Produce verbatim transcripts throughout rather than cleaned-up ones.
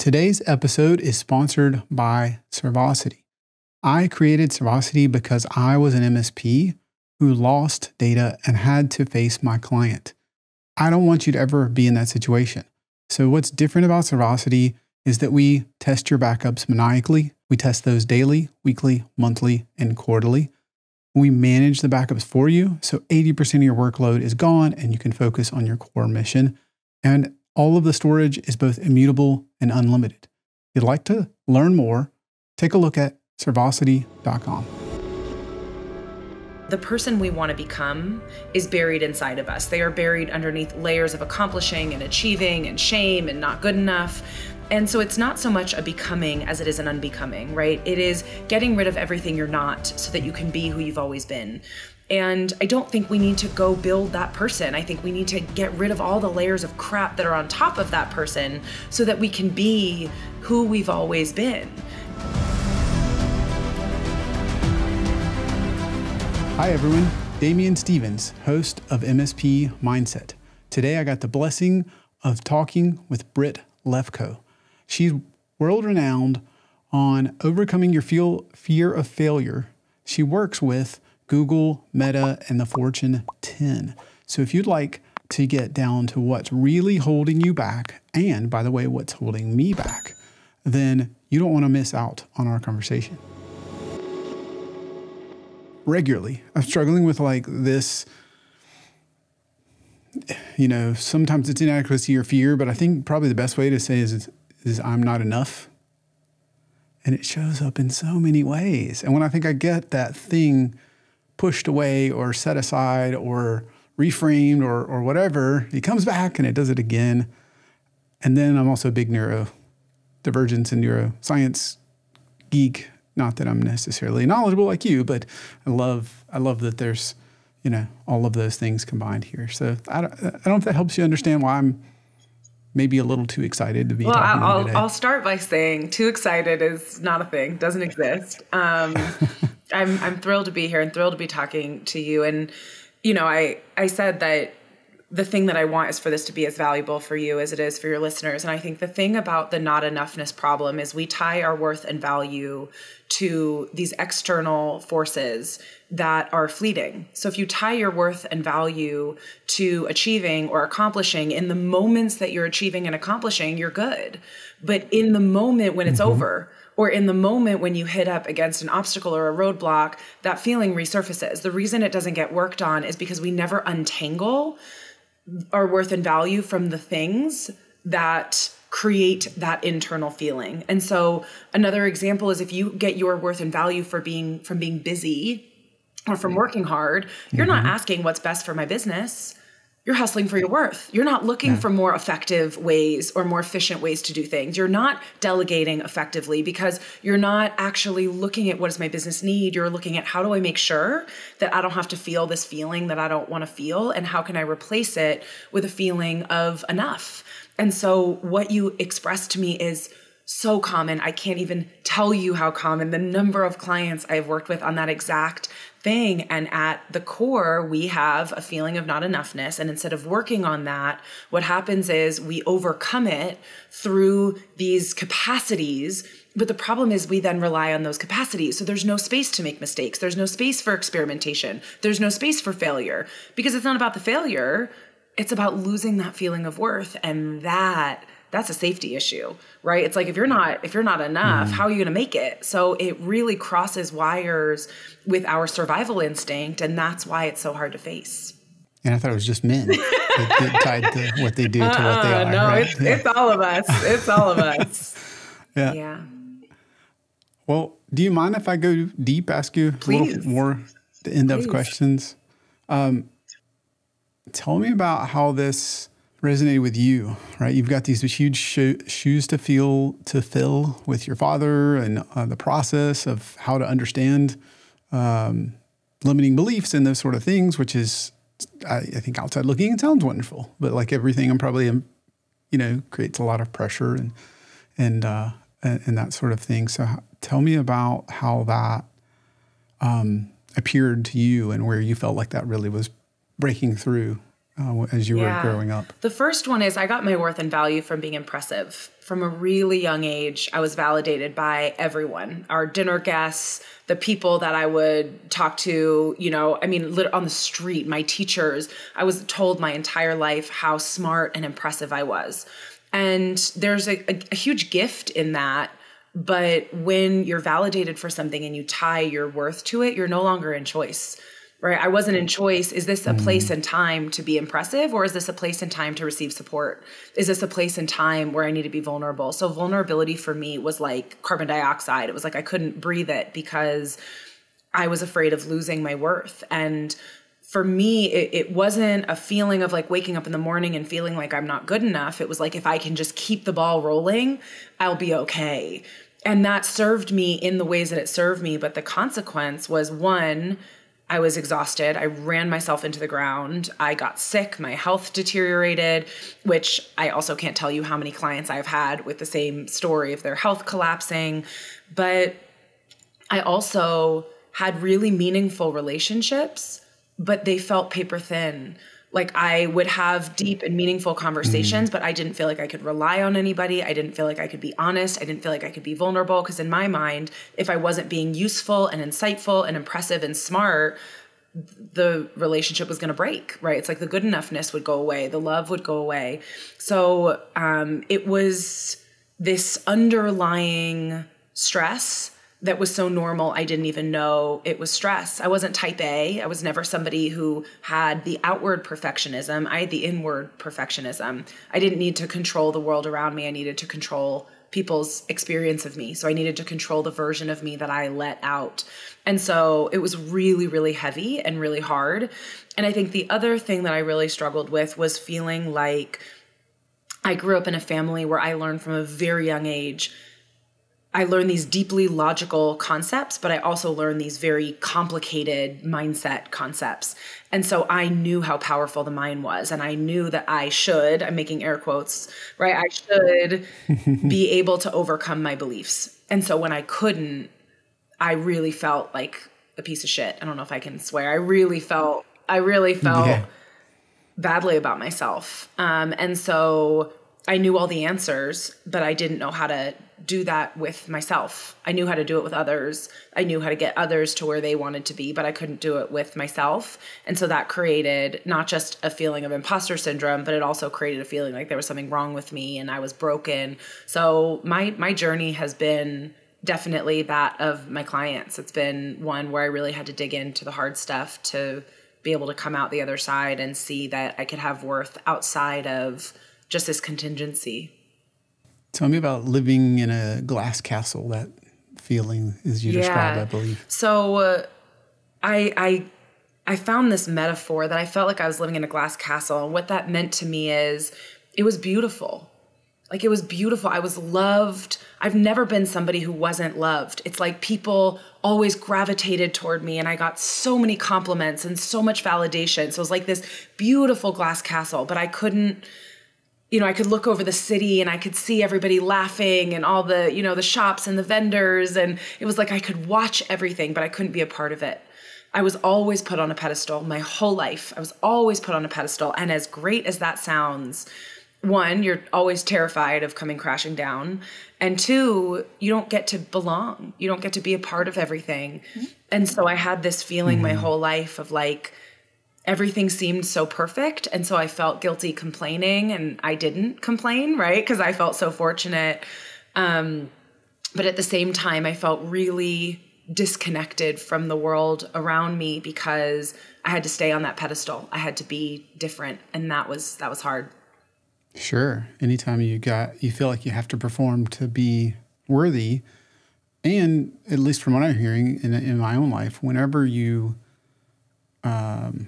Today's episode is sponsored by Servosity. I created Servosity because I was an M S P who lost data and had to face my client. I don't want you to ever be in that situation. So what's different about Servosity is that we test your backups maniacally. We test those daily, weekly, monthly, and quarterly. We manage the backups for you, so eighty percent of your workload is gone and you can focus on your core mission. And all of the storage is both immutable and unlimited. If you'd like to learn more, take a look at servosity dot com. The person we want to become is buried inside of us. They are buried underneath layers of accomplishing and achieving and shame and not good enough. And so it's not so much a becoming as it is an unbecoming, right? It is getting rid of everything you're not so that you can be who you've always been. And I don't think we need to go build that person. I think we need to get rid of all the layers of crap that are on top of that person so that we can be who we've always been. Hi everyone, Damian Stevens, host of M S P Mindset. Today I got the blessing of talking with Britt Lefko. She's world-renowned on overcoming your feel, fear of failure. She works with Google, Meta, and the Fortune ten. So if you'd like to get down to what's really holding you back, and by the way, what's holding me back, then you don't want to miss out on our conversation. Regularly, I'm struggling with like this, you know, sometimes it's inadequacy or fear, but I think probably the best way to say is, is I'm not enough. And it shows up in so many ways. And when I think I get that thing pushed away or set aside or reframed or, or whatever, it comes back and it does it again. And then I'm also a big neurodivergence and neuroscience geek. Not that I'm necessarily knowledgeable like you, but I love I love that there's, you know, all of those things combined here. So I don't, I don't know if that helps you understand why I'm maybe a little too excited to be well, talking I'll, to you today. I'll start by saying too excited is not a thing, doesn't exist. Um, I'm I'm thrilled to be here and thrilled to be talking to you. And, you know, I, I said that the thing that I want is for this to be as valuable for you as it is for your listeners. And I think the thing about the not enoughness problem is we tie our worth and value to these external forces that are fleeting. So if you tie your worth and value to achieving or accomplishing, in the moments that you're achieving and accomplishing, you're good. But in the moment when it's mm-hmm. over, or in the moment when you hit up against an obstacle or a roadblock, that feeling resurfaces. The reason it doesn't get worked on is because we never untangle our worth and value from the things that create that internal feeling. And so another example is if you get your worth and value for being from being busy or from working hard, you're mm-hmm. not asking what's best for my business. You're hustling for your worth. You're not looking yeah. for more effective ways or more efficient ways to do things. You're not delegating effectively because you're not actually looking at what does my business need. You're looking at how do I make sure that I don't have to feel this feeling that I don't want to feel, and how can I replace it with a feeling of enough. And so what you expressed to me is so common. I can't even tell you how common. The number of clients I've worked with on that exact thing. And at the core, we have a feeling of not enoughness. And instead of working on that, what happens is we overcome it through these capacities. But the problem is we then rely on those capacities. So there's no space to make mistakes. There's no space for experimentation. There's no space for failure, because it's not about the failure. It's about losing that feeling of worth. And that that's a safety issue, right? It's like, if you're not, if you're not enough, mm. how are you going to make it? So it really crosses wires with our survival instinct. And that's why it's so hard to face. And I thought it was just men that get tied to what they do to uh-uh, what they are. No, right? it's, yeah. it's all of us. It's all of us. yeah. Yeah. Well, do you mind if I go deep, ask you Please. a little more in-depth Please. questions? Um, tell me about how this resonated with you, right? You've got these huge sho- shoes to feel, to fill with your father, and uh, the process of how to understand um, limiting beliefs and those sort of things, which is, I, I think outside looking, it sounds wonderful, but like everything, I'm probably, um, you know, creates a lot of pressure and, and, uh, and, and that sort of thing. So h- tell me about how that um, appeared to you and where you felt like that really was breaking through uh, as you Yeah. were growing up? The first one is I got my worth and value from being impressive. From a really young age, I was validated by everyone, our dinner guests, the people that I would talk to, you know, I mean, lit- on the street, my teachers. I was told my entire life how smart and impressive I was. And there's a, a, a huge gift in that. But when you're validated for something and you tie your worth to it, you're no longer in choice. Right? I wasn't in choice. Is this a place and time to be impressive, or is this a place and time to receive support? Is this a place and time where I need to be vulnerable? So vulnerability for me was like carbon dioxide. It was like I couldn't breathe it because I was afraid of losing my worth. And for me, it, it wasn't a feeling of like waking up in the morning and feeling like I'm not good enough. It was like, if I can just keep the ball rolling, I'll be okay. And that served me in the ways that it served me. But the consequence was, one, I was exhausted. I ran myself into the ground. I got sick. My health deteriorated, which I also can't tell you how many clients I've had with the same story of their health collapsing. But I also had really meaningful relationships, but they felt paper thin. Like I would have deep and meaningful conversations, mm. but I didn't feel like I could rely on anybody. I didn't feel like I could be honest. I didn't feel like I could be vulnerable, because in my mind, if I wasn't being useful and insightful and impressive and smart, the relationship was going to break, right? It's like the good enoughness would go away. The love would go away. So um, it was this underlying stress that was so normal, I didn't even know it was stress. I wasn't type A. I was never somebody who had the outward perfectionism. I had the inward perfectionism. I didn't need to control the world around me. I needed to control people's experience of me. So I needed to control the version of me that I let out. And so it was really, really heavy and really hard. And I think the other thing that I really struggled with was feeling like I grew up in a family where I learned from a very young age. I learned these deeply logical concepts, but I also learned these very complicated mindset concepts. And so I knew how powerful the mind was. And I knew that I should, I'm making air quotes, right? I should be able to overcome my beliefs. And so when I couldn't, I really felt like a piece of shit. I don't know if I can swear. I really felt, I really felt yeah. badly about myself. Um, and so I knew all the answers, but I didn't know how to do that with myself. I knew how to do it with others. I knew how to get others to where they wanted to be, but I couldn't do it with myself. And so that created not just a feeling of imposter syndrome, but it also created a feeling like there was something wrong with me and I was broken. So my my journey has been definitely that of my clients. It's been one where I really had to dig into the hard stuff to be able to come out the other side and see that I could have worth outside of just this contingency. Tell me about living in a glass castle, that feeling as you yeah. described, I believe. So uh, I, I, I found this metaphor that I felt like I was living in a glass castle. And what that meant to me is it was beautiful. Like it was beautiful. I was loved. I've never been somebody who wasn't loved. It's like people always gravitated toward me and I got so many compliments and so much validation. So it was like this beautiful glass castle, but I couldn't, you know, I could look over the city and I could see everybody laughing and all the, you know, the shops and the vendors. And it was like I could watch everything, but I couldn't be a part of it. I was always put on a pedestal my whole life. I was always put on a pedestal. And as great as that sounds, one, you're always terrified of coming crashing down. And two, you don't get to belong. You don't get to be a part of everything. Mm-hmm. And so I had this feeling mm-hmm. my whole life of like, everything seemed so perfect. And so I felt guilty complaining and I didn't complain, right? Because I felt so fortunate. Um, but at the same time, I felt really disconnected from the world around me because I had to stay on that pedestal. I had to be different. And that was, that was hard. Sure. Anytime you got, you feel like you have to perform to be worthy. And at least from what I'm hearing in, in my own life, whenever you, um,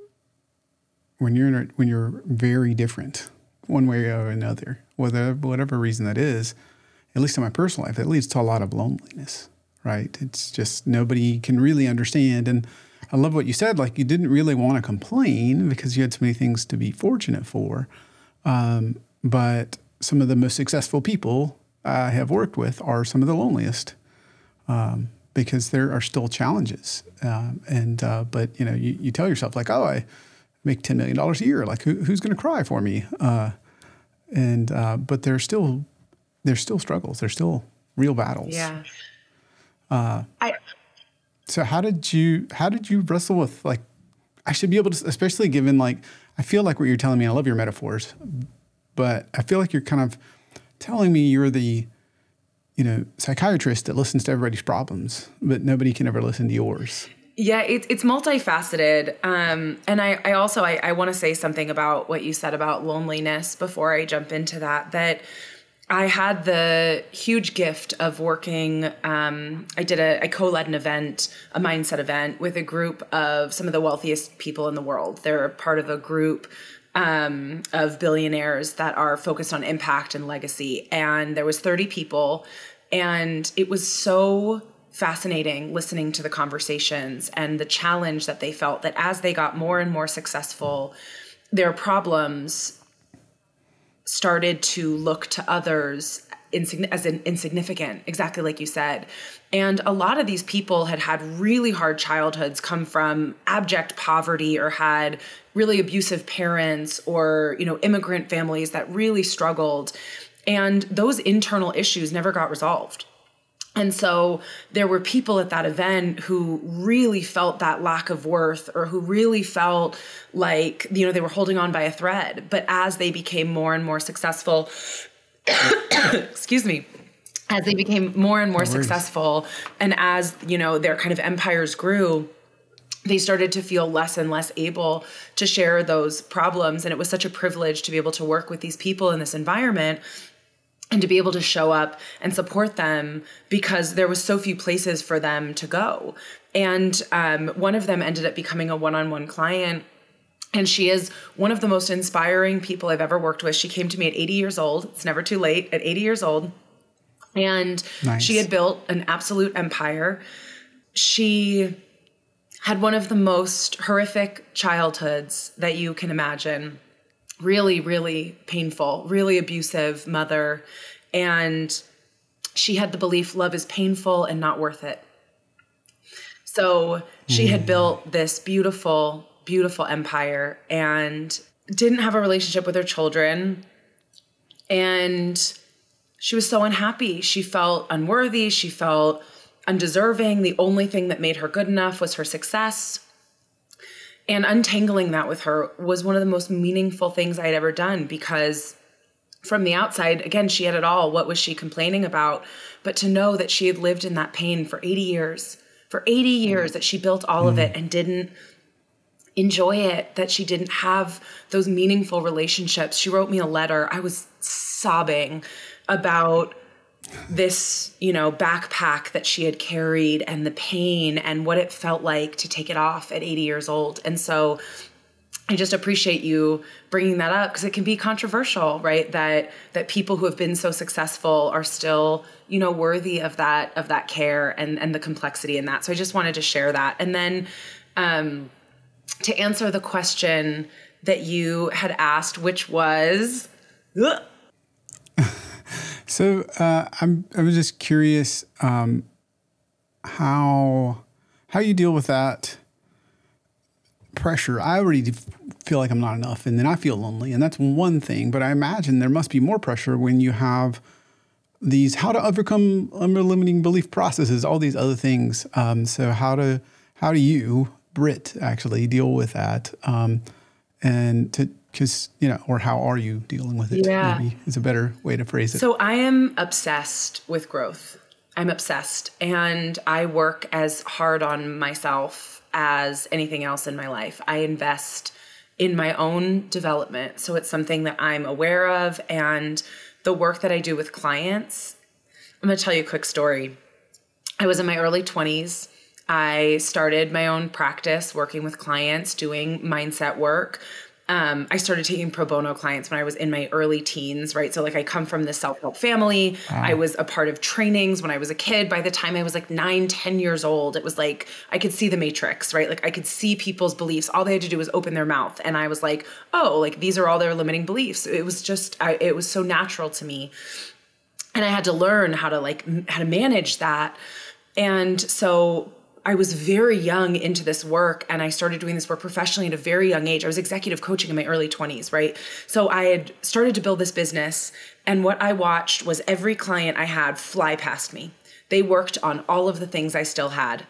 when you're in a, when you're very different, one way or another, whether whatever reason that is, at least in my personal life, that leads to a lot of loneliness, right? It's just nobody can really understand. And I love what you said, like you didn't really want to complain because you had so many things to be fortunate for. Um, but some of the most successful people I have worked with are some of the loneliest um, because there are still challenges. Um, and uh, but you know, you, you tell yourself like, oh, I. make ten million dollars a year. Like who, who's going to cry for me? Uh, and, uh, but there's still, there's still struggles. There's still real battles. Yeah. Uh, I, so how did you, how did you wrestle with like, I should be able to, especially given like, I feel like what you're telling me, I love your metaphors, but I feel like you're kind of telling me you're the, you know, psychiatrist that listens to everybody's problems, but nobody can ever listen to yours. Yeah, it, it's multifaceted. Um, and I, I also, I, I want to say something about what you said about loneliness before I jump into that, that I had the huge gift of working. Um, I did a, I co-led an event, a mindset event with a group of some of the wealthiest people in the world. They're part of a group um, of billionaires that are focused on impact and legacy. And there was thirty people, and it was so fascinating listening to the conversations and the challenge that they felt that as they got more and more successful, their problems started to look to others insign- as in insignificant, exactly like you said. And a lot of these people had had really hard childhoods, come from abject poverty, or had really abusive parents, or, you know, immigrant families that really struggled. And those internal issues never got resolved. And so there were people at that event who really felt that lack of worth, or who really felt like, you know, they were holding on by a thread. But as they became more and more successful, excuse me, as they became more and more successful, and as, you know, their kind of empires grew, they started to feel less and less able to share those problems. And it was such a privilege to be able to work with these people in this environment and to be able to show up and support them, because there was so few places for them to go. And um, one of them ended up becoming a one-on-one client. And she is one of the most inspiring people I've ever worked with. She came to me at eighty years old. It's never too late, at eighty years old. And nice. She had built an absolute empire. She had one of the most horrific childhoods that you can imagine. Really, really painful, really abusive mother. And she had the belief love is painful and not worth it. So she mm. had built this beautiful, beautiful empire and didn't have a relationship with her children. And she was so unhappy. She felt unworthy. She felt undeserving. The only thing that made her good enough was her success. And untangling that with her was one of the most meaningful things I had ever done, because from the outside, again, she had it all. What was she complaining about? But to know that she had lived in that pain for eighty years, for eighty years, that she built all mm. of it and didn't enjoy it, that she didn't have those meaningful relationships. She wrote me a letter. I was sobbing about this, you know, backpack that she had carried and the pain and what it felt like to take it off at eighty years old. And so I just appreciate you bringing that up, because it can be controversial, right? That, that people who have been so successful are still, you know, worthy of that, of that care and, and the complexity in that. So I just wanted to share that. And then, um, to answer the question that you had asked, which was, ugh, So uh, I'm I was just curious um, how how you deal with that pressure. I already feel like I'm not enough, and then I feel lonely, and that's one thing. But I imagine there must be more pressure when you have these how to overcome limiting belief processes, all these other things. Um, so how to how do you, Britt, actually deal with that? Um, and to Because, you know, or how are you dealing with it? Yeah. Maybe is a better way to phrase it. So I am obsessed with growth. I'm obsessed. And I work as hard on myself as anything else in my life. I invest in my own development. So it's something that I'm aware of. And the work that I do with clients, I'm going to tell you a quick story. I was in my early twenties. I started my own practice working with clients, doing mindset work. Um, I started taking pro bono clients when I was in my early teens, right? So like I come from this self-help family. Wow. I was a part of trainings when I was a kid. By the time I was like nine, ten years old, it was like, I could see the matrix, right? Like I could see people's beliefs. All they had to do was open their mouth. And I was like, oh, like these are all their limiting beliefs. It was just, I, it was so natural to me. And I had to learn how to like, how to manage that. And so I was very young into this work, and I started doing this work professionally at a very young age. I was executive coaching in my early twenties, right? So I had started to build this business, and what I watched was every client I had fly past me. They worked on all of the things I still had,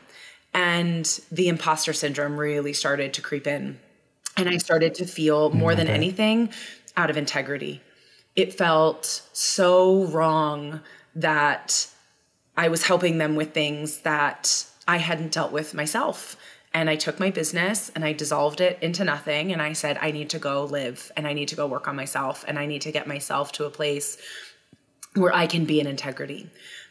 and the imposter syndrome really started to creep in. And I started to feel more than anything out of integrity. It felt so wrong that I was helping them with things that I hadn't dealt with myself. And I took my business and I dissolved it into nothing. And I said, I need to go live and I need to go work on myself. And I need to get myself to a place where I can be in integrity.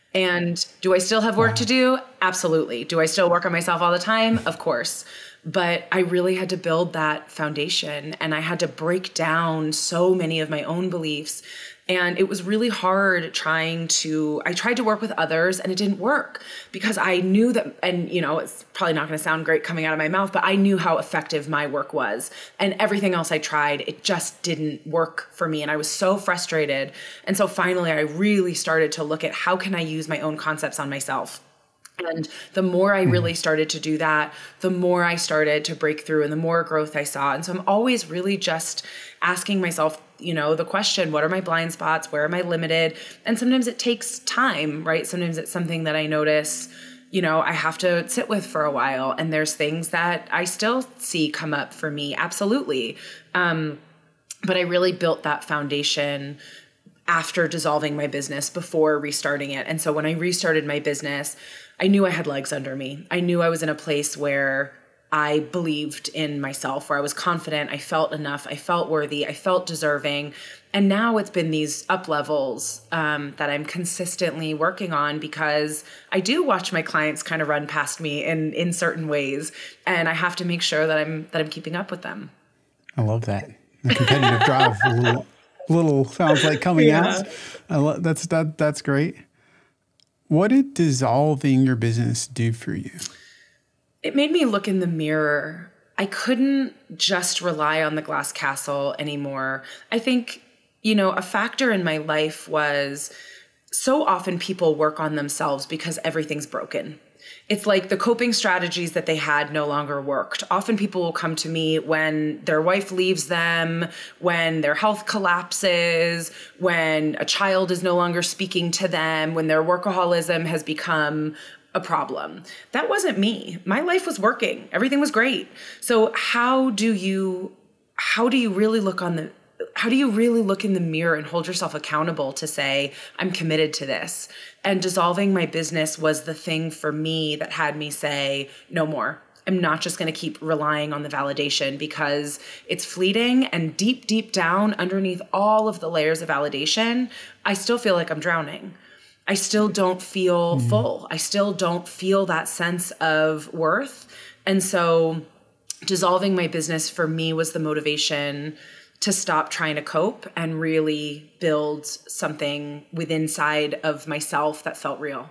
And do I still have work to do? Absolutely. Do I still work on myself all the time? Of course. But I really had to build that foundation, and I had to break down so many of my own beliefs. And it was really hard trying to, I tried to work with others and it didn't work because I knew that, and you know, it's probably not going to sound great coming out of my mouth, but I knew how effective my work was, and everything else I tried, it just didn't work for me. And I was so frustrated. And so finally I really started to look at how can I use my own concepts on myself. And the more I really started to do that, the more I started to break through and the more growth I saw. And so I'm always really just asking myself, you know, the question, what are my blind spots? Where am I limited? And sometimes it takes time, right? Sometimes it's something that I notice, you know, I have to sit with for a while. And there's things that I still see come up for me. Absolutely. Um, but I really built that foundation after dissolving my business before restarting it. And so when I restarted my business, I knew I had legs under me. I knew I was in a place where I believed in myself, where I was confident, I felt enough, I felt worthy, I felt deserving. And now it's been these up levels um, that I'm consistently working on because I do watch my clients kind of run past me in, in certain ways. And I have to make sure that I'm, that I'm keeping up with them. I love that. The competitive drive, a little, little sounds like coming yeah. out. I lo- that's, that, that's great. What did dissolving your business do for you? It made me look in the mirror. I couldn't just rely on the glass castle anymore. I think, you know, a factor in my life was so often people work on themselves because everything's broken. It's like the coping strategies that they had no longer worked. Often people will come to me when their wife leaves them, when their health collapses, when a child is no longer speaking to them, when their workaholism has become a problem. That wasn't me. My life was working. Everything was great. So how do you, how do you really look on the, how do you really look in the mirror and hold yourself accountable to say, I'm committed to this? And dissolving my business was the thing for me that had me say, no more. I'm not just going to keep relying on the validation because it's fleeting, and deep, deep down underneath all of the layers of validation, I still feel like I'm drowning. I still don't feel mm. full. I still don't feel that sense of worth. And so dissolving my business for me was the motivation to stop trying to cope and really build something within inside of myself that felt real.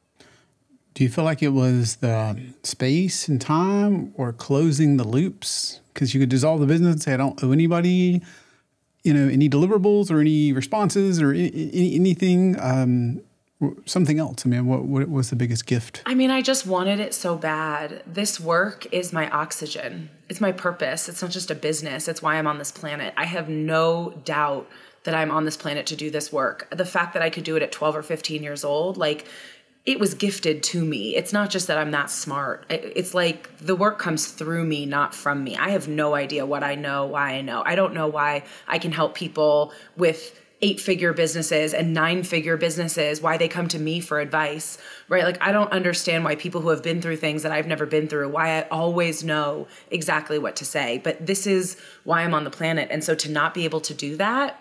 Do you feel like it was the space and time or closing the loops? Because you could dissolve the business and say, I don't owe anybody, you know, any deliverables or any responses or any, any, anything, um, something else. I mean, what, what was the biggest gift? I mean, I just wanted it so bad. This work is my oxygen. It's my purpose. It's not just a business. It's why I'm on this planet. I have no doubt that I'm on this planet to do this work. The fact that I could do it at twelve or fifteen years old, like, it was gifted to me. It's not just that I'm that smart. It's like the work comes through me, not from me. I have no idea what I know, why I know. I don't know why I can help people with eight-figure businesses and nine-figure businesses, why they come to me for advice, right? Like, I don't understand why people who have been through things that I've never been through, why I always know exactly what to say. But this is why I'm on the planet. And so to not be able to do that,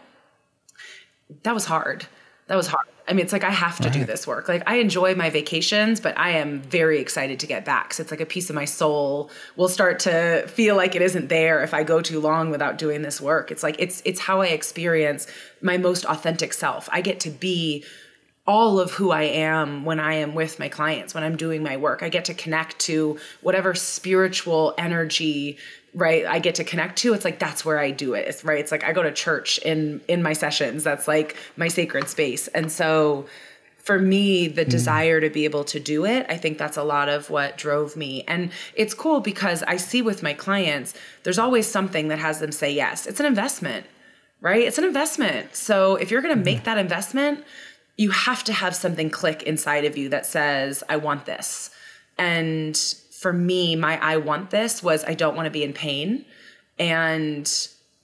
that was hard. That was hard. I mean, it's like I have to right. do this work. Like, I enjoy my vacations, but I am very excited to get back. So it's like a piece of my soul will start to feel like it isn't there if I go too long without doing this work. It's like, it's, it's how I experience my most authentic self. I get to be all of who I am when I am with my clients, when I'm doing my work. I get to connect to whatever spiritual energy, right, I get to connect to. It's like, that's where I do it. It's right. It's like I go to church in, in my sessions. That's like my sacred space. And so for me, the mm. desire to be able to do it, I think that's a lot of what drove me. And it's cool because I see with my clients, there's always something that has them say yes. It's an investment, right? It's an investment. So if you're going to make that investment, you have to have something click inside of you that says, I want this. And for me, my I want this was I don't want to be in pain. And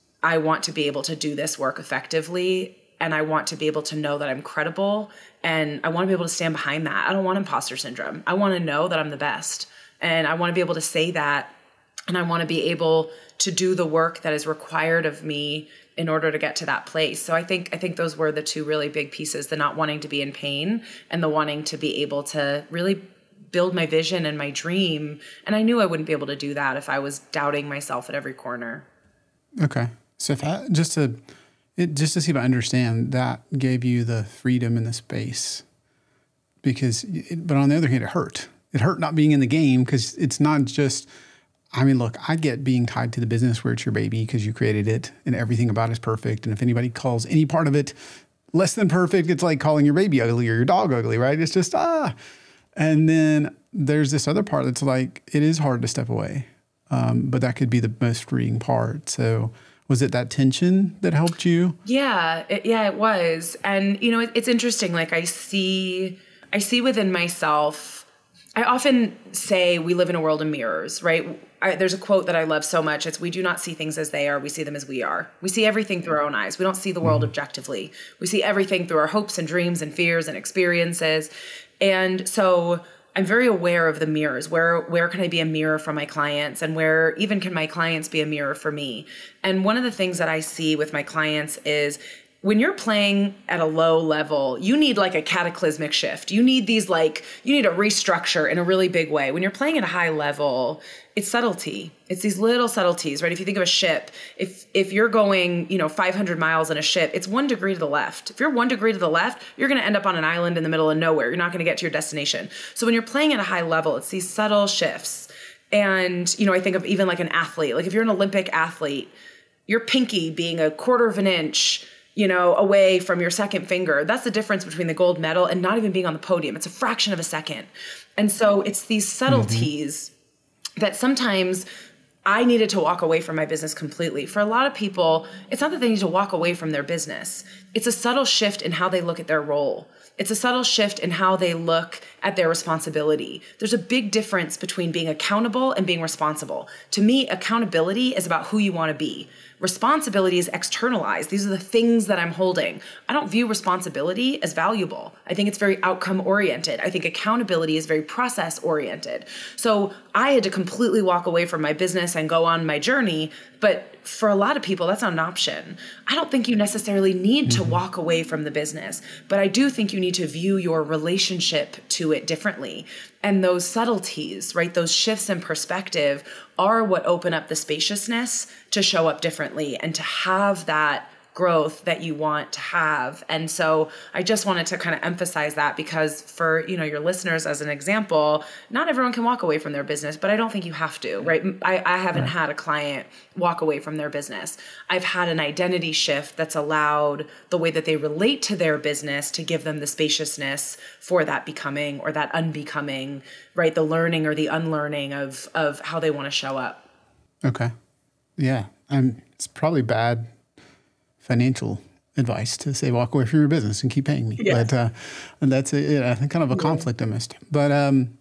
I want to be able to do this work effectively. And I want to be able to know that I'm credible. And I want to be able to stand behind that. I don't want imposter syndrome. I want to know that I'm the best. And I want to be able to say that. And I want to be able to do the work that is required of me in order to get to that place. So I think I think those were the two really big pieces, the not wanting to be in pain and the wanting to be able to really build my vision and my dream. And I knew I wouldn't be able to do that if I was doubting myself at every corner. Okay. So if I, just to it, just to see if I understand, that gave you the freedom and the space because, it, but on the other hand, it hurt. It hurt not being in the game because it's not just, I mean, look, I get being tied to the business where it's your baby because you created it and everything about it is perfect. And if anybody calls any part of it less than perfect, it's like calling your baby ugly or your dog ugly, right? It's just, ah. And then there's this other part that's like, it is hard to step away. Um, but that could be the most freeing part. So was it that tension that helped you? Yeah, it, yeah, it was. And, you know, it, it's interesting. Like I see, I see within myself, I often say we live in a world of mirrors, right? I, there's a quote that I love so much. It's, we do not see things as they are. We see them as we are. We see everything through our own eyes. We don't see the world mm-hmm. objectively. We see everything through our hopes and dreams and fears and experiences. And so I'm very aware of the mirrors. Where where can I be a mirror for my clients? And where even can my clients be a mirror for me? And one of the things that I see with my clients is when you're playing at a low level, you need like a cataclysmic shift. You need these like, you need a restructure in a really big way. When you're playing at a high level, it's subtlety. It's these little subtleties, right? If you think of a ship, if if you're going, you know, five hundred miles in a ship, it's one degree to the left. If you're one degree to the left, you're going to end up on an island in the middle of nowhere. You're not going to get to your destination. So when you're playing at a high level, it's these subtle shifts. And, you know, I think of even like an athlete, like if you're an Olympic athlete, your pinky being a quarter of an inch, you know, away from your second finger. That's the difference between the gold medal and not even being on the podium. It's a fraction of a second. And so it's these subtleties mm-hmm. that sometimes I needed to walk away from my business completely. For a lot of people, it's not that they need to walk away from their business. It's a subtle shift in how they look at their role. It's a subtle shift in how they look at their responsibility. There's a big difference between being accountable and being responsible. To me, accountability is about who you want to be. Responsibility is externalized. These are the things that I'm holding. I don't view responsibility as valuable. I think it's very outcome oriented. I think accountability is very process oriented. So I had to completely walk away from my business and go on my journey. But for a lot of people, that's not an option. I don't think you necessarily need to walk away from the business, but I do think you need to view your relationship to it differently. And those subtleties, right, those shifts in perspective are what open up the spaciousness to show up differently and to have that growth that you want to have. And so I just wanted to kind of emphasize that because for, you know, your listeners as an example, not everyone can walk away from their business, but I don't think you have to, right? I, I haven't right. had a client walk away from their business. I've had an identity shift that's allowed the way that they relate to their business to give them the spaciousness for that becoming or that unbecoming, right? The learning or the unlearning of, of how they want to show up. Okay. Yeah. Um, it's probably bad financial advice to say walk away from your business and keep paying me. Yes. But uh, and that's a, yeah, I think kind of a yeah. conflict I missed. But um,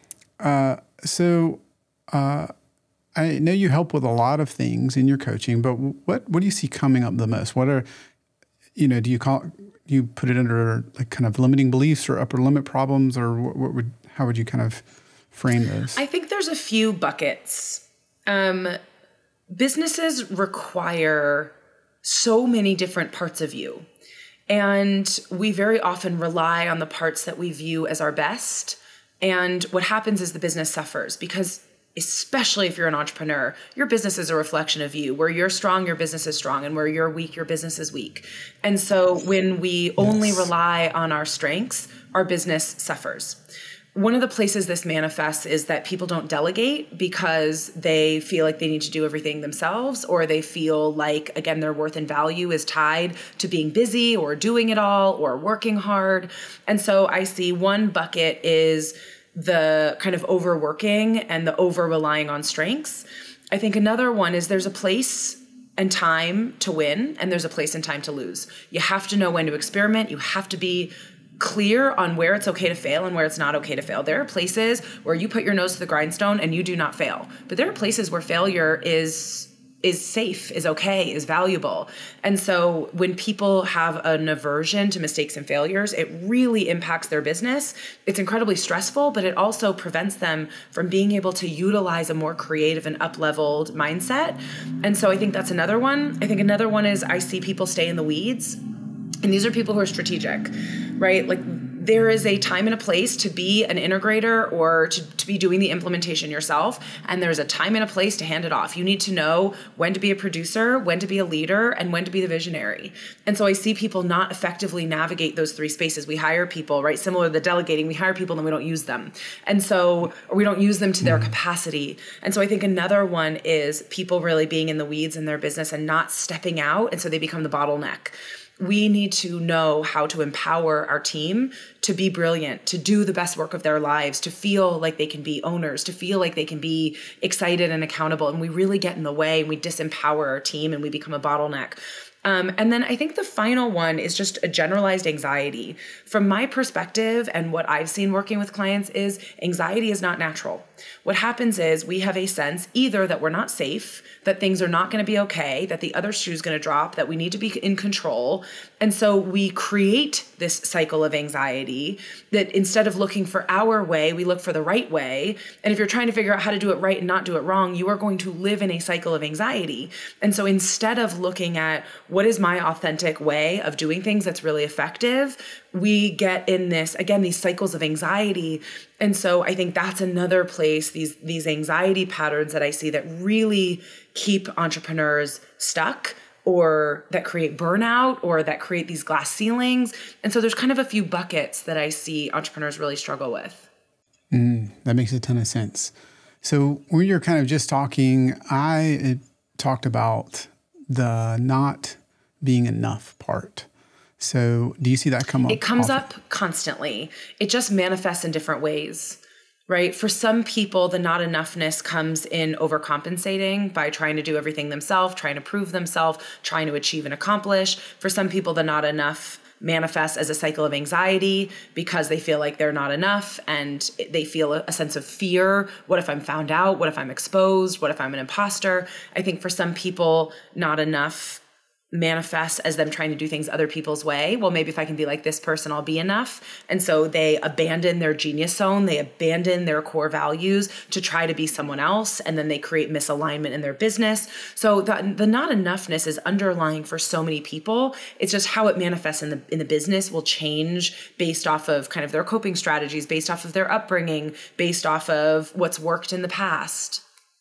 uh, so uh, I know you help with a lot of things in your coaching. But what what do you see coming up the most? What are you know? Do you call do you put it under like kind of limiting beliefs or upper limit problems, or what, what would how would you kind of frame those? I think there's a few buckets. Um, businesses require so many different parts of you. And we very often rely on the parts that we view as our best. And what happens is the business suffers because especially if you're an entrepreneur, your business is a reflection of you. Where you're strong, your business is strong. And where you're weak, your business is weak. And so when we yes. only rely on our strengths, our business suffers. one of the places this manifests is that people don't delegate because they feel like they need to do everything themselves, or they feel like, again, their worth and value is tied to being busy or doing it all or working hard. And so I see one bucket is the kind of overworking and the over relying on strengths. I think another one is there's a place and time to win, and there's a place and time to lose. You have to know when to experiment. You have to be clear on where it's okay to fail and where it's not okay to fail. There are places where you put your nose to the grindstone and you do not fail. But there are places where failure is is safe, is okay, is valuable. And so when people have an aversion to mistakes and failures, it really impacts their business. It's incredibly stressful, but it also prevents them from being able to utilize a more creative and up-leveled mindset. And so I think that's another one. I think another one is I see people stay in the weeds. And these are people who are strategic, right? Like there is a time and a place to be an integrator or to, to be doing the implementation yourself. And there's a time and a place to hand it off. You need to know when to be a producer, when to be a leader, and when to be the visionary. And so I see people not effectively navigate those three spaces. We hire people, right? Similar to the delegating, we hire people and we don't use them. And so, or we don't use them to their capacity. And so I think another one is people really being in the weeds in their business and not stepping out. And so they become the bottleneck. We need to know how to empower our team to be brilliant, to do the best work of their lives, to feel like they can be owners, to feel like they can be excited and accountable. And we really get in the way and we disempower our team and we become a bottleneck. Um, and then I think the final one is just a generalized anxiety. From my perspective and what I've seen working with clients is anxiety is not natural. What happens is we have a sense either that we're not safe, that things are not going to be okay, that the other shoe is going to drop, that we need to be in control. And so we create this cycle of anxiety that instead of looking for our way, we look for the right way. And if you're trying to figure out how to do it right and not do it wrong, you are going to live in a cycle of anxiety. And so instead of looking at what is my authentic way of doing things that's really effective, we get in this, again, these cycles of anxiety. And so I think that's another place, these, these anxiety patterns that I see that really keep entrepreneurs stuck, or that create burnout, or that create these glass ceilings. And so there's kind of a few buckets that I see entrepreneurs really struggle with. Mm, that makes a ton of sense. So when you're kind of just talking, I talked about the not being enough part. So do you see that come up? It comes often? up constantly. It just manifests in different ways, right? For some people, the not enoughness comes in overcompensating by trying to do everything themselves, trying to prove themselves, trying to achieve and accomplish. For some people, the not enough manifests as a cycle of anxiety because they feel like they're not enough and they feel a sense of fear. What if I'm found out? What if I'm exposed? What if I'm an imposter? I think for some people, not enough manifests as them trying to do things other people's way. Well, maybe if I can be like this person, I'll be enough. And so they abandon their genius zone, they abandon their core values to try to be someone else. And then they create misalignment in their business. So the, the not enoughness is underlying for so many people. It's just how it manifests in the, in the business will change based off of kind of their coping strategies, based off of their upbringing, based off of what's worked in the past.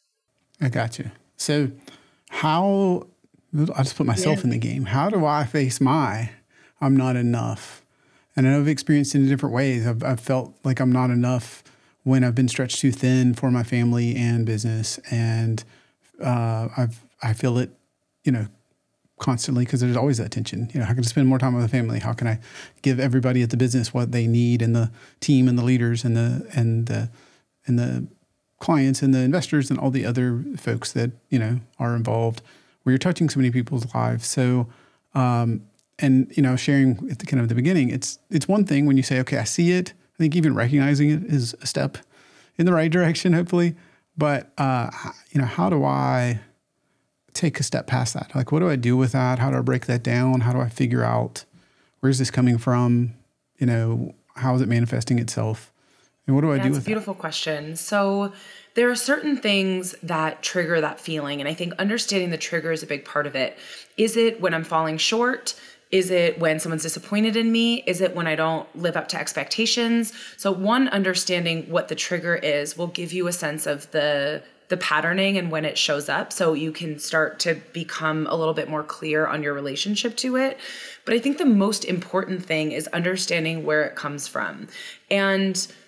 I got you. So how... I'll just put myself yeah. in the game. How do I face my I'm not enough? And I've experienced it in different ways. I've, I've felt like I'm not enough when I've been stretched too thin for my family and business. And uh, I've I feel it, you know, constantly because there's always that tension. You know, how can I spend more time with the family? How can I give everybody at the business what they need, and the team and the leaders and the and the and the clients and the investors and all the other folks that, you know, are involved, where you're touching so many people's lives. So, um, and, you know, sharing at the kind of the beginning, it's, it's one thing when you say, okay, I see it. I think even recognizing it is a step in the right direction, hopefully. But, uh, you know, how do I take a step past that? Like, what do I do with that? How do I break that down? How do I figure out where's this coming from? You know, how is it manifesting itself? And what do I yeah, do with that? That's a beautiful question. So there are certain things that trigger that feeling. And I think understanding the trigger is a big part of it. Is it when I'm falling short? Is it when someone's disappointed in me? Is it when I don't live up to expectations? So one, understanding what the trigger is will give you a sense of the the patterning and when it shows up, so you can start to become a little bit more clear on your relationship to it. But I think the most important thing is understanding where it comes from. And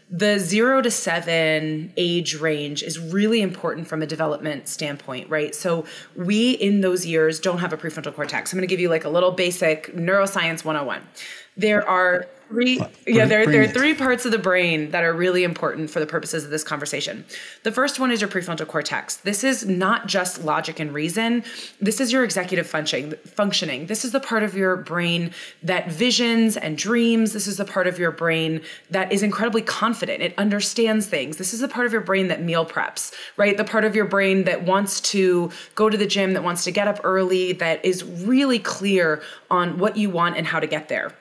the zero to seven age range is really important from a development standpoint, right? So we, in those years, don't have a prefrontal cortex. I'm going to give you like a little basic neuroscience one oh one. There are three, yeah, there, there are three parts of the brain that are really important for the purposes of this conversation. The first one is your prefrontal cortex. This is not just logic and reason. This is your executive functioning. functioning. This is the part of your brain that visions and dreams. This is the part of your brain that is incredibly confident. It understands things. This is the part of your brain that meal preps, right? The part of your brain that wants to go to the gym, that wants to get up early, that is really clear on what you want and how to get there.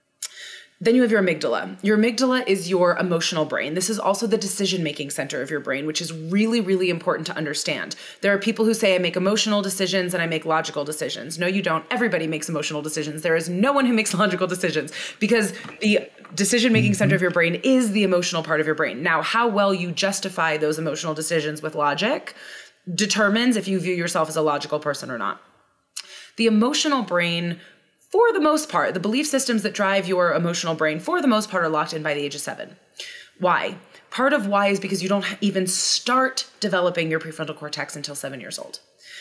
Then you have your amygdala. Your amygdala is your emotional brain. This is also the decision-making center of your brain, which is really, really important to understand. There are people who say, I make emotional decisions and I make logical decisions. No, you don't. Everybody makes emotional decisions. There is no one who makes logical decisions because the decision-making center of your brain is the emotional part of your brain. Now, how well you justify those emotional decisions with logic determines if you view yourself as a logical person or not. The emotional brain, for the most part, the belief systems that drive your emotional brain, for the most part, are locked in by the age of seven. Why? Part of why is because you don't even start developing your prefrontal cortex until seven years old.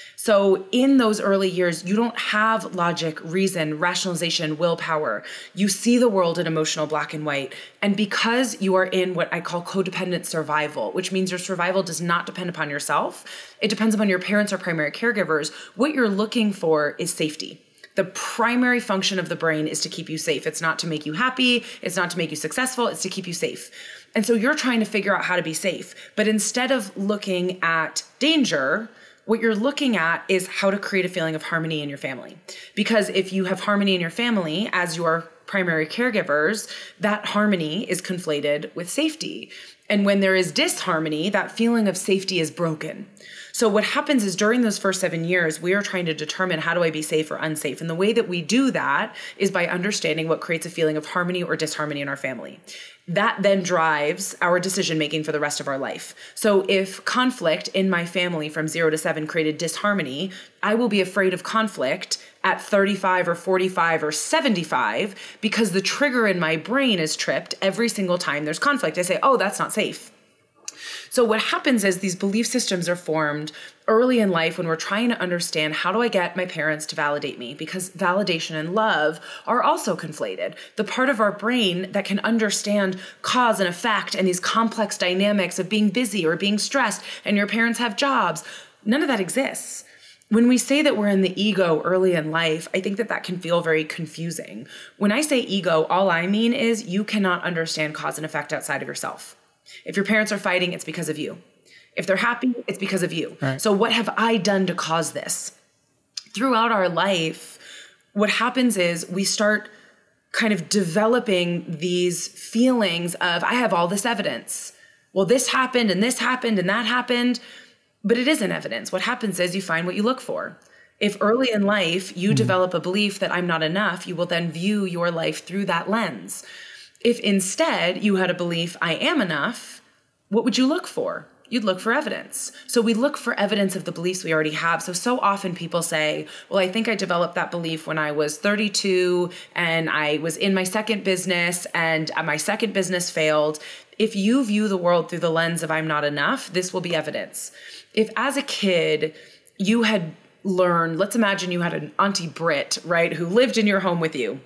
So in those early years, you don't have logic, reason, rationalization, willpower. You see the world in emotional black and white. And because you are in what I call codependent survival, which means your survival does not depend upon yourself, it depends upon your parents or primary caregivers, what you're looking for is safety. The primary function of the brain is to keep you safe. It's not to make you happy. It's not to make you successful. It's to keep you safe. And so you're trying to figure out how to be safe. But instead of looking at danger, what you're looking at is how to create a feeling of harmony in your family. Because if you have harmony in your family as your primary caregivers, that harmony is conflated with safety. And when there is disharmony, that feeling of safety is broken. So what happens is during those first seven years, we are trying to determine how do I be safe or unsafe? And the way that we do that is by understanding what creates a feeling of harmony or disharmony in our family. That then drives our decision-making for the rest of our life. So if conflict in my family from zero to seven created disharmony, I will be afraid of conflict at thirty-five or forty-five or seventy-five because the trigger in my brain is tripped every single time there's conflict. I say, oh, that's not safe. So what happens is these belief systems are formed early in life when we're trying to understand how do I get my parents to validate me? Because validation and love are also conflated. The part of our brain that can understand cause and effect and these complex dynamics of being busy or being stressed and your parents have jobs, none of that exists. When we say that we're in the ego early in life, I think that that can feel very confusing. When I say ego, all I mean is you cannot understand cause and effect outside of yourself. If your parents are fighting, it's because of you. If they're happy, it's because of you. Right. So what have I done to cause this? Throughout our life, what happens is we start kind of developing these feelings of, I have all this evidence. Well, this happened and this happened and that happened, but it isn't evidence. What happens is you find what you look for. If early in life you mm-hmm. develop a belief that I'm not enough, you will then view your life through that lens. If instead you had a belief, I am enough, what would you look for? You'd look for evidence. So we look for evidence of the beliefs we already have. So, so often people say, well, I think I developed that belief when I was thirty-two and I was in my second business and my second business failed. If you view the world through the lens of I'm not enough, this will be evidence. If as a kid you had learned, let's imagine you had an Auntie Brit, right, who lived in your home with you.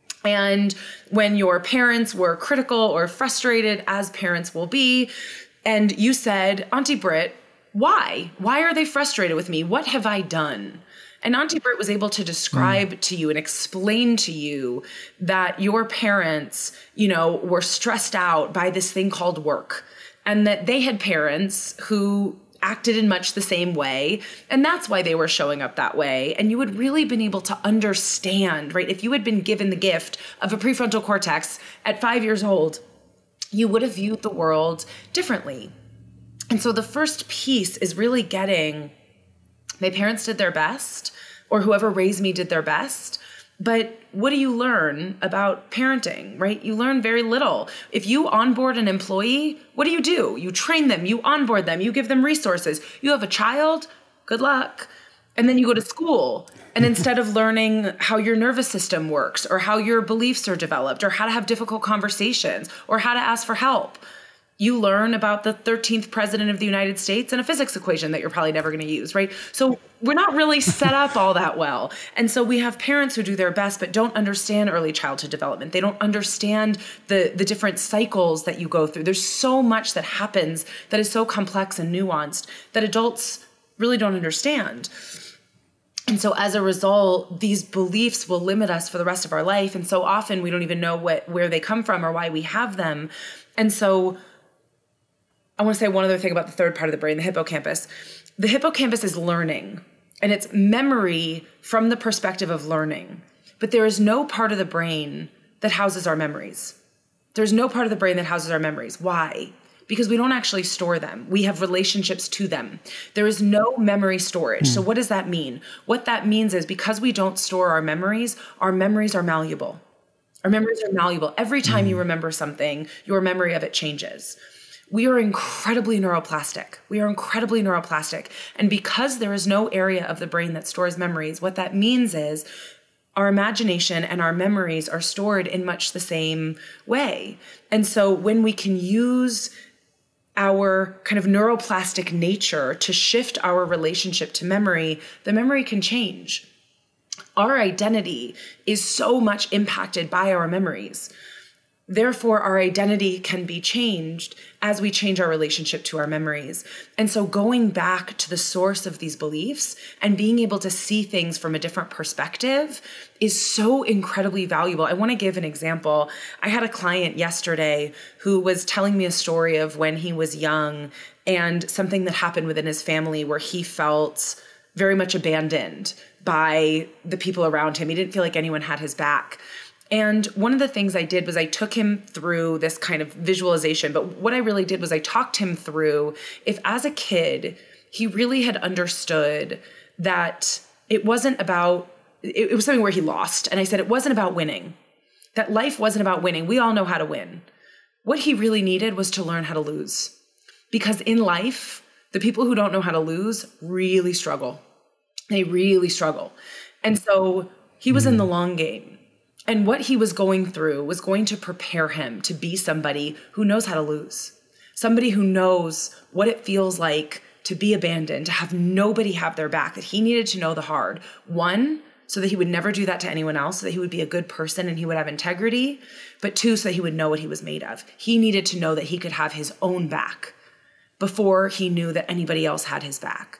And when your parents were critical or frustrated, as parents will be, and you said, Auntie Brit, why? Why are they frustrated with me? What have I done? And Auntie Brit was able to describe mm. to you and explain to you that your parents, you know, were stressed out by this thing called work, and that they had parents who acted in much the same way. And that's why they were showing up that way. And you would really been able to understand, right? If you had been given the gift of a prefrontal cortex at five years old, you would have viewed the world differently. And so the first piece is really getting, my parents did their best, or whoever raised me did their best. But what do you learn about parenting, right? You learn very little. If you onboard an employee, what do you do? You train them, you onboard them, you give them resources. You have a child, good luck. And then you go to school. And instead of learning how your nervous system works or how your beliefs are developed or how to have difficult conversations or how to ask for help, You learn about the thirteenth president of the United States and a physics equation that you're probably never going to use, right? So we're not really set up all that well. And so we have parents who do their best, but don't understand early childhood development. They don't understand the, the different cycles that you go through. There's so much that happens that is so complex and nuanced that adults really don't understand. And so as a result, these beliefs will limit us for the rest of our life. And so often we don't even know what where they come from or why we have them. And so I want to say one other thing about the third part of the brain, the hippocampus. The hippocampus is learning, and it's memory from the perspective of learning. But there is no part of the brain that houses our memories. There's no part of the brain that houses our memories. Why? Because we don't actually store them. We have relationships to them. There is no memory storage. Mm. So what does that mean? What that means is because we don't store our memories, our memories are malleable. Our memories are malleable. Every time mm. you remember something, your memory of it changes. We are incredibly neuroplastic. We are incredibly neuroplastic. And because there is no area of the brain that stores memories, what that means is our imagination and our memories are stored in much the same way. And so when we can use our kind of neuroplastic nature to shift our relationship to memory, the memory can change. Our identity is so much impacted by our memories. Therefore, our identity can be changed as we change our relationship to our memories. And so going back to the source of these beliefs and being able to see things from a different perspective is so incredibly valuable. I want to give an example. I had a client yesterday who was telling me a story of when he was young and something that happened within his family where he felt very much abandoned by the people around him. He didn't feel like anyone had his back. And one of the things I did was I took him through this kind of visualization. But what I really did was I talked him through if as a kid, he really had understood that it wasn't about, it, it was something where he lost. And I said, it wasn't about winning, that life wasn't about winning. We all know how to win. What he really needed was to learn how to lose. Because in life, the people who don't know how to lose really struggle. They really struggle. And so he was in the long game. And what he was going through was going to prepare him to be somebody who knows how to lose, somebody who knows what it feels like to be abandoned, to have nobody have their back, that he needed to know the hard. One, so that he would never do that to anyone else, so that he would be a good person and he would have integrity. But two, so that he would know what he was made of. He needed to know that he could have his own back before he knew that anybody else had his back.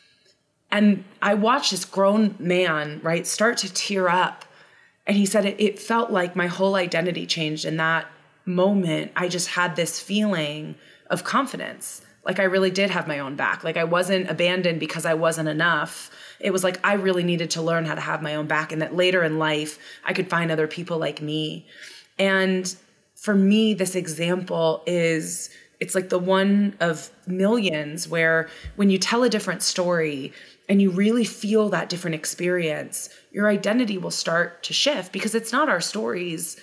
And I watched this grown man, right, start to tear up. And he said, it, it felt like my whole identity changed in that moment. I just had this feeling of confidence. Like I really did have my own back. Like I wasn't abandoned because I wasn't enough. It was like I really needed to learn how to have my own back, and that later in life, I could find other people like me. And for me, this example is, it's like the one of millions where when you tell a different story and you really feel that different experience, your identity will start to shift, because it's not our stories.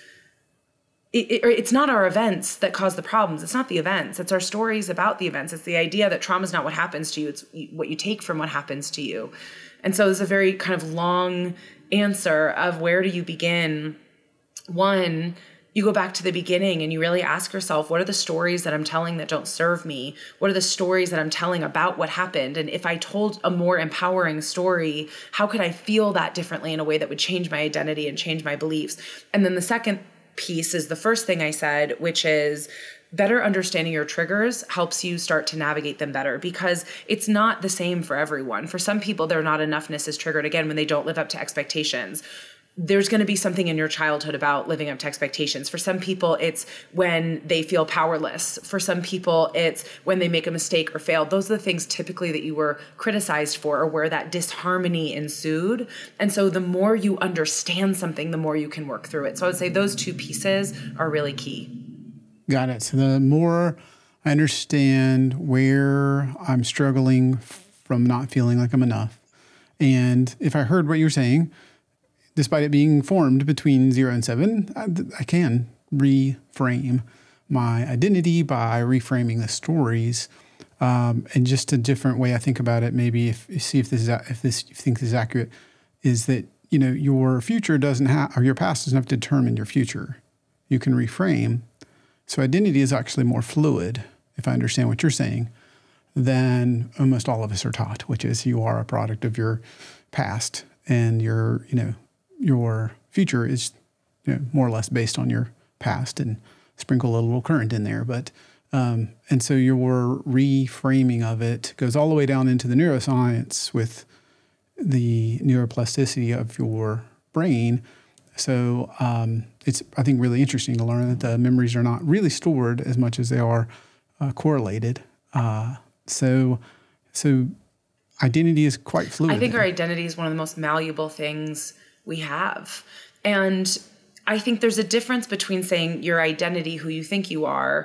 It, it, it's not our events that cause the problems. It's not the events. It's our stories about the events. It's the idea that trauma is not what happens to you. It's what you take from what happens to you. And so there's a very kind of long answer of where do you begin? One, you go back to the beginning and you really ask yourself, what are the stories that I'm telling that don't serve me? What are the stories that I'm telling about what happened? And if I told a more empowering story, how could I feel that differently in a way that would change my identity and change my beliefs? And then the second piece is the first thing I said, which is better understanding your triggers helps you start to navigate them better, because it's not the same for everyone. For some people, their not enoughness is triggered, again, when they don't live up to expectations. There's going to be something in your childhood about living up to expectations. For some people, it's when they feel powerless. For some people, it's when they make a mistake or fail. Those are the things typically that you were criticized for, or where that disharmony ensued. And so the more you understand something, the more you can work through it. So I would say those two pieces are really key. Got it. So the more I understand where I'm struggling from not feeling like I'm enough, and if I heard what you're saying, despite it being formed between zero and seven, I, I can reframe my identity by reframing the stories. Um, and just a different way I think about it, maybe if see if this is if this you think this is accurate, is that you know your future doesn't have, or your past doesn't have to determine your future. You can reframe So identity is actually more fluid, if I understand what you're saying, than almost all of us are taught, which is you are a product of your past and your, you know, your future is, you know, more or less based on your past, and sprinkle a little current in there. But um, and so your reframing of it goes all the way down into the neuroscience with the neuroplasticity of your brain. So um, it's, I think, really interesting to learn that the memories are not really stored as much as they are uh, correlated. Uh, so, so identity is quite fluid. I think our identity is one of the most malleable things we have. And I think there's a difference between saying your identity, who you think you are,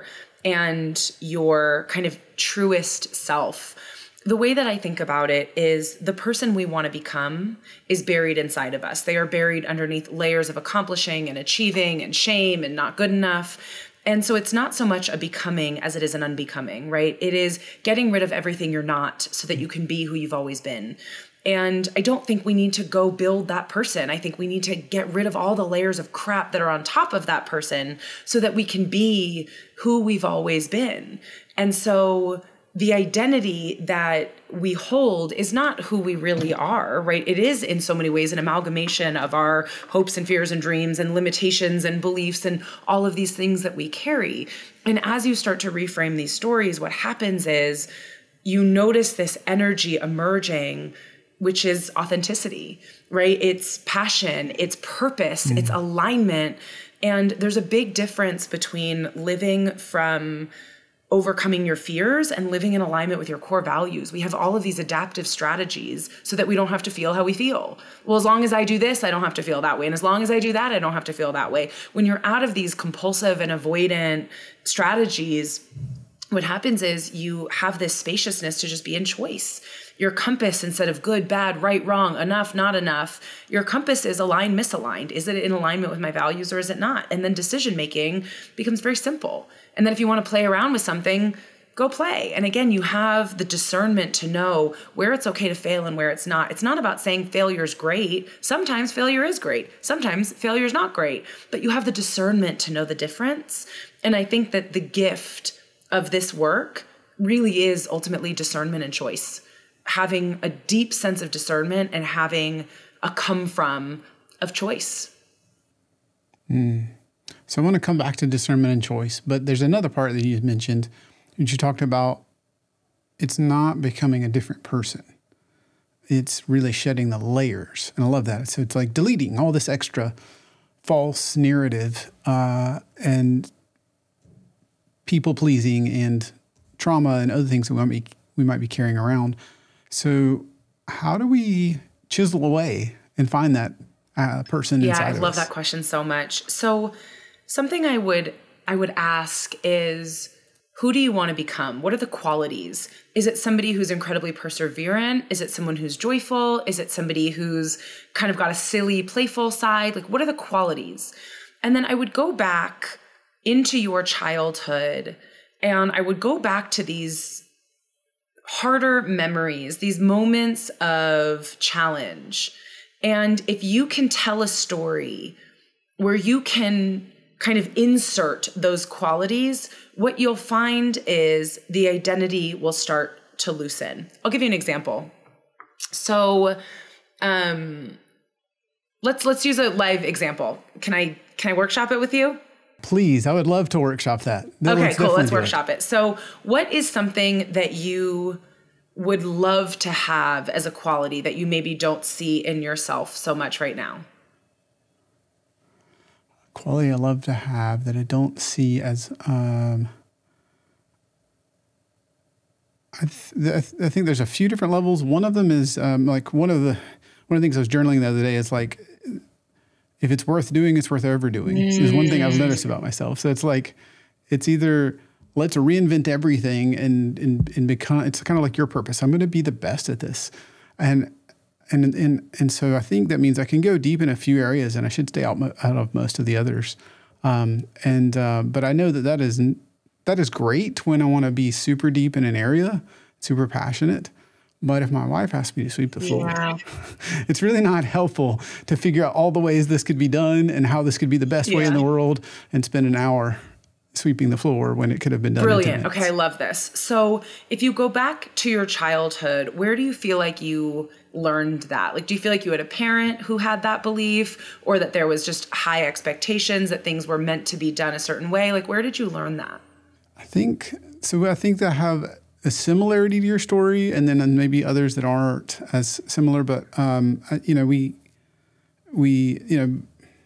and your kind of truest self. The way that I think about it is the person we want to become is buried inside of us. They are buried underneath layers of accomplishing and achieving and shame and not good enough. And so it's not so much a becoming as it is an unbecoming, right? It is getting rid of everything you're not so that you can be who you've always been. And I don't think we need to go build that person. I think we need to get rid of all the layers of crap that are on top of that person so that we can be who we've always been. And so the identity that we hold is not who we really are, right? It is in so many ways an amalgamation of our hopes and fears and dreams and limitations and beliefs and all of these things that we carry. And as you start to reframe these stories, what happens is you notice this energy emerging, which is authenticity, right? It's passion, it's purpose, mm. it's alignment. And there's a big difference between living from overcoming your fears and living in alignment with your core values. We have all of these adaptive strategies so that we don't have to feel how we feel. Well, as long as I do this, I don't have to feel that way. And as long as I do that, I don't have to feel that way. When you're out of these compulsive and avoidant strategies, what happens is you have this spaciousness to just be in choice. Your compass, instead of good, bad, right, wrong, enough, not enough, your compass is aligned, misaligned. Is it in alignment with my values or is it not? And then decision-making becomes very simple. And then if you want to play around with something, go play. And again, you have the discernment to know where it's okay to fail and where it's not. It's not about saying failure is great. Sometimes failure is great. Sometimes failure is not great. But you have the discernment to know the difference. And I think that the gift of this work really is ultimately discernment and choice. Having a deep sense of discernment and having a come from of choice. Mm. So I want to come back to discernment and choice, but there's another part that you mentioned, which you talked about. It's not becoming a different person. It's really shedding the layers. And I love that. So it's like deleting all this extra false narrative uh, and people pleasing and trauma and other things that we might be, we might be carrying around. So how do we chisel away and find that uh, person yeah, inside of us? Yeah, I love that question so much. So something I would I would ask is, who do you want to become? What are the qualities? Is it somebody who's incredibly perseverant? Is it someone who's joyful? Is it somebody who's kind of got a silly, playful side? Like, what are the qualities? And then I would go back into your childhood and I would go back to these harder memories, these moments of challenge. And if you can tell a story where you can kind of insert those qualities, what you'll find is the identity will start to loosen. I'll give you an example. So um, let's let's use a live example. Can I can I workshop it with you? Please, I would love to workshop that. that okay, cool. Let's workshop it. it. So what is something that you would love to have as a quality that you maybe don't see in yourself so much right now? Quality I love to have that I don't see as, um, I, th- I, th- I think there's a few different levels. One of them is um, like one of the, one of the things I was journaling the other day is like, if it's worth doing, it's worth overdoing. Mm. Is one thing I've noticed about myself. So it's like, it's either let's reinvent everything and, and, and become, it's kind of like your purpose. I'm going to be the best at this. And, and, and, and so I think that means I can go deep in a few areas and I should stay out, out of most of the others. Um, and, uh, but I know that that is, that is great when I want to be super deep in an area, super passionate. But if my wife asks me to sweep the floor, yeah. it's really not helpful to figure out all the ways this could be done and how this could be the best yeah. way in the world and spend an hour sweeping the floor when it could have been done. Brilliant. Okay, I love this. So if you go back to your childhood, where do you feel like you learned that? Like, do you feel like you had a parent who had that belief, or that there was just high expectations that things were meant to be done a certain way? Like, where did you learn that? I think, so I think that I have a similarity to your story, and then maybe others that aren't as similar, but, um, you know, we, we, you know,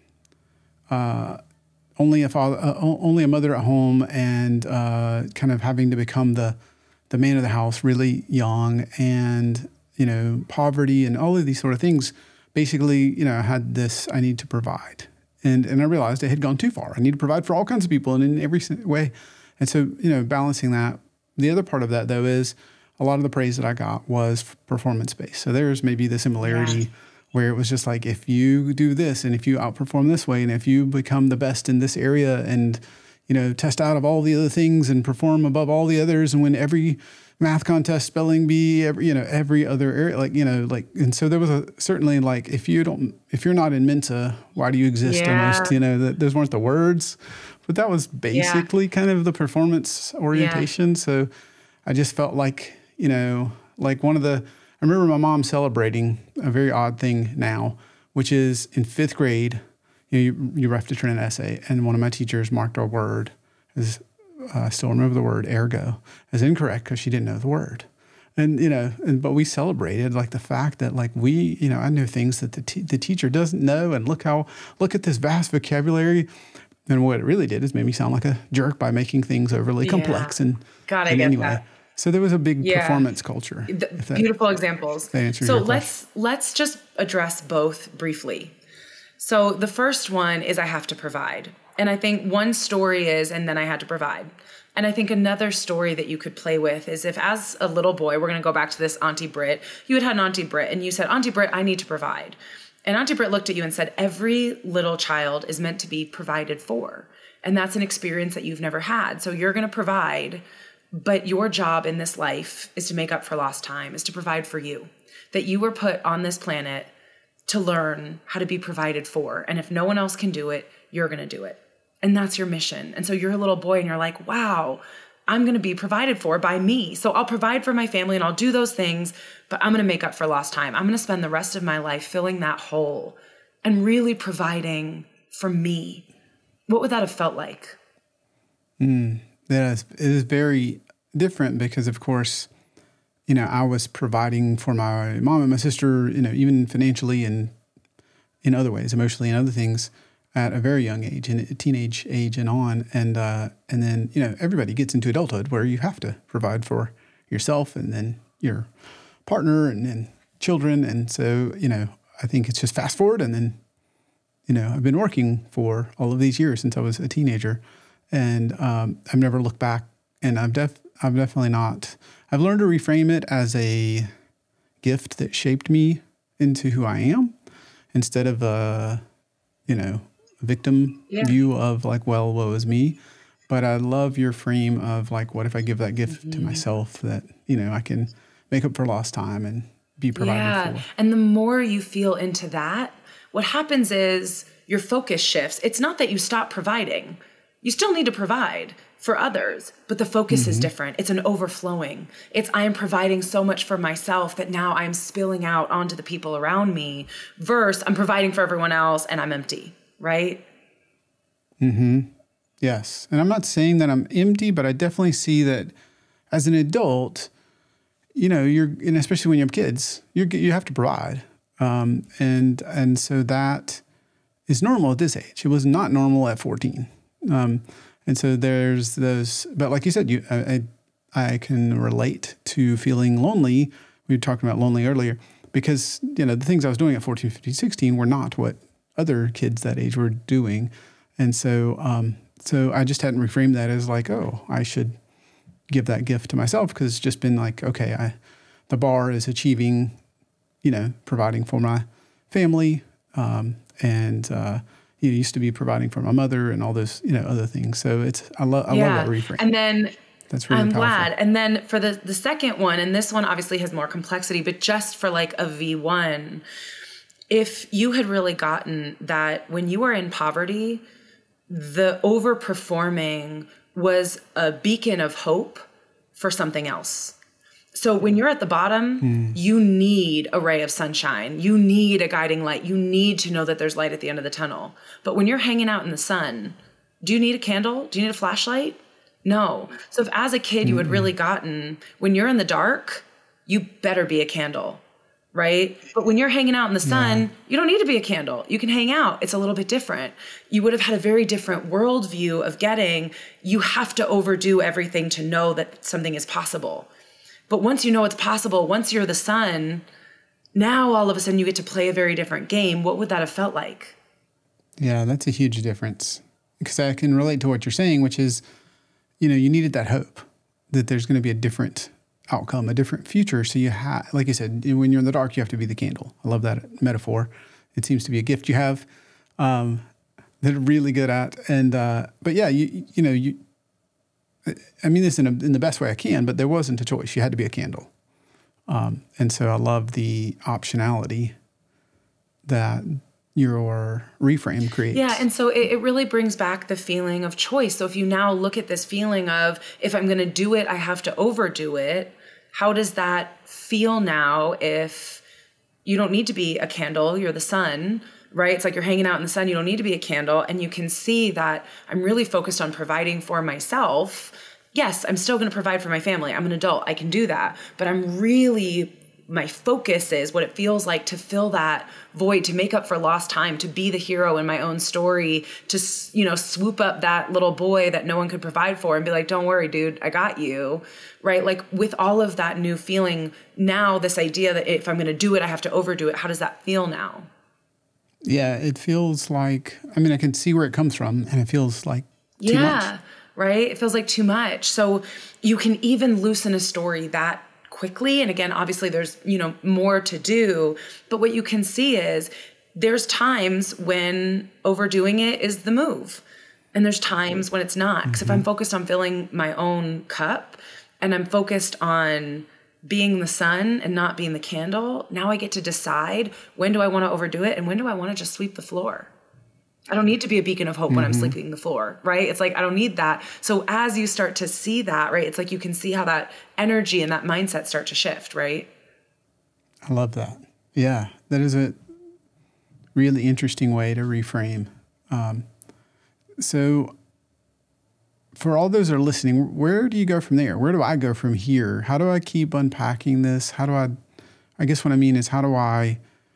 uh, only a father, uh, only a mother at home, and uh, kind of having to become the the man of the house really young, and you know, poverty and all of these sort of things. Basically, you know, I had this, I need to provide, and and I realized it had gone too far. I need to provide for all kinds of people and in every way, and so you know, balancing that. The other part of that though is a lot of the praise that I got was performance based. So there's maybe the similarity. Yeah. Where it was just like, if you do this and if you outperform this way and if you become the best in this area and, you know, test out of all the other things and perform above all the others and win every math contest, spelling bee, every, you know, every other area, like, you know, like, and so there was a certainly like, if you don't, if you're not in Mensa, why do you exist? Yeah. Almost, you know, that those weren't the words, but that was basically yeah. kind of the performance orientation. Yeah. So I just felt like, you know, like one of the, I remember my mom celebrating a very odd thing now, which is in fifth grade, you know, you, you have to turn an essay, and one of my teachers marked our word as, uh, I still remember the word ergo, as incorrect because she didn't know the word. And, you know, and, but we celebrated like the fact that like we, you know, I knew things that the, te- the teacher doesn't know, and look how, look at this vast vocabulary. And what it really did is made me sound like a jerk by making things overly yeah. complex. And, God, I and get anyway. that. So there was a big yeah. performance culture. That, Beautiful examples. So let's let's just address both briefly. So the first one is I have to provide. And I think one story is, and then I had to provide. And I think another story that you could play with is if as a little boy, we're going to go back to this Auntie Britt, you had had an Auntie Britt and you said, Auntie Britt, I need to provide. And Auntie Britt looked at you and said, every little child is meant to be provided for. And that's an experience that you've never had. So you're going to provide. But your job in this life is to make up for lost time, is to provide for you. That you were put on this planet to learn how to be provided for. And if no one else can do it, you're going to do it. And that's your mission. And so you're a little boy and you're like, wow, I'm going to be provided for by me. So I'll provide for my family and I'll do those things, but I'm going to make up for lost time. I'm going to spend the rest of my life filling that hole and really providing for me. What would that have felt like? Mm. Yeah, it is very different because, of course, you know, I was providing for my mom and my sister, you know, even financially and in other ways, emotionally and other things at a very young age, in a teenage age and on. And uh, and then, you know, everybody gets into adulthood where you have to provide for yourself and then your partner and then children. And so, you know, I think it's just fast forward. And then, you know, I've been working for all of these years since I was a teenager. And um, I've never looked back, and I've def I've definitely not. I've learned to reframe it as a gift that shaped me into who I am, instead of a, you know, victim yeah. view of like, well, woe is me. But I love your frame of like, what if I give that gift mm-hmm. to myself that, you know, I can make up for lost time and be provided yeah. for. And the more you feel into that, what happens is your focus shifts. It's not that you stop providing. You still need to provide for others, but the focus mm-hmm. is different. It's an overflowing. It's I am providing so much for myself that now I'm spilling out onto the people around me, versus I'm providing for everyone else and I'm empty, right? Mm-hmm. Yes. And I'm not saying that I'm empty, but I definitely see that as an adult, you know, you're, and especially when you have kids, you you have to provide. Um, and, and so that is normal at this age. It was not normal at fourteen. Um, and so there's those, but like you said, you, I, I can relate to feeling lonely. We were talking about lonely earlier because, you know, the things I was doing at fourteen, fifteen, sixteen were not what other kids that age were doing. And so, um, so I just hadn't reframed that as like, oh, I should give that gift to myself, because it's just been like, okay, I, the bar is achieving, you know, providing for my family, um, and, uh, you know, used to be providing for my mother and all those, you know, other things. So it's, I love, I yeah. love that reframe. And then that's really I'm powerful. glad. And then for the, the second one, and this one obviously has more complexity, but just for like a V one, if you had really gotten that when you were in poverty, the overperforming was a beacon of hope for something else. So when you're at the bottom, mm. you need a ray of sunshine. You need a guiding light. You need to know that there's light at the end of the tunnel. But when you're hanging out in the sun, do you need a candle? Do you need a flashlight? No. So if as a kid you had really gotten, when you're in the dark, you better be a candle, right? But when you're hanging out in the sun, yeah. you don't need to be a candle. You can hang out. It's a little bit different. You would have had a very different worldview of getting, you have to overdo everything to know that something is possible. But once you know it's possible, once you're the sun, now all of a sudden you get to play a very different game. What would that have felt like? Yeah, that's a huge difference. Because I can relate to what you're saying, which is, you know, you needed that hope that there's going to be a different outcome, a different future. So you have, like you said, when you're in the dark, you have to be the candle. I love that metaphor. It seems to be a gift you have um, that you're really good at. And, uh, but yeah, you, you know, you, I mean this in, a, in the best way I can, but there wasn't a choice. You had to be a candle. Um, and so I love the optionality that your reframe creates. Yeah. And so it, it really brings back the feeling of choice. So if you now look at this feeling of, if I'm going to do it, I have to overdo it. How does that feel now if you don't need to be a candle, you're the sun, right? It's like you're hanging out in the sun. You don't need to be a candle. And you can see that I'm really focused on providing for myself. Yes, I'm still going to provide for my family. I'm an adult. I can do that. But I'm really, my focus is what it feels like to fill that void, to make up for lost time, to be the hero in my own story, to, you know, swoop up that little boy that no one could provide for and be like, don't worry, dude, I got you, right? Like with all of that new feeling, now this idea that if I'm going to do it, I have to overdo it. How does that feel now? Yeah, it feels like, I mean, I can see where it comes from, and it feels like too yeah, much. Right? It feels like too much. So you can even loosen a story that quickly. And again, obviously there's, you know, more to do, but what you can see is there's times when overdoing it is the move. And there's times when it's not. Because mm-hmm. if I'm focused on filling my own cup and I'm focused on being the sun and not being the candle, now I get to decide, when do I want to overdo it and when do I want to just sweep the floor? I don't need to be a beacon of hope mm-hmm. when I'm sweeping the floor, right? It's like, I don't need that. So as you start to see that, right, it's like you can see how that energy and that mindset start to shift, right? I love that. Yeah, that is a really interesting way to reframe. Um, so for all those that are listening, where do you go from there? Where do I go from here? How do I keep unpacking this? How do I, I guess what I mean is, how do I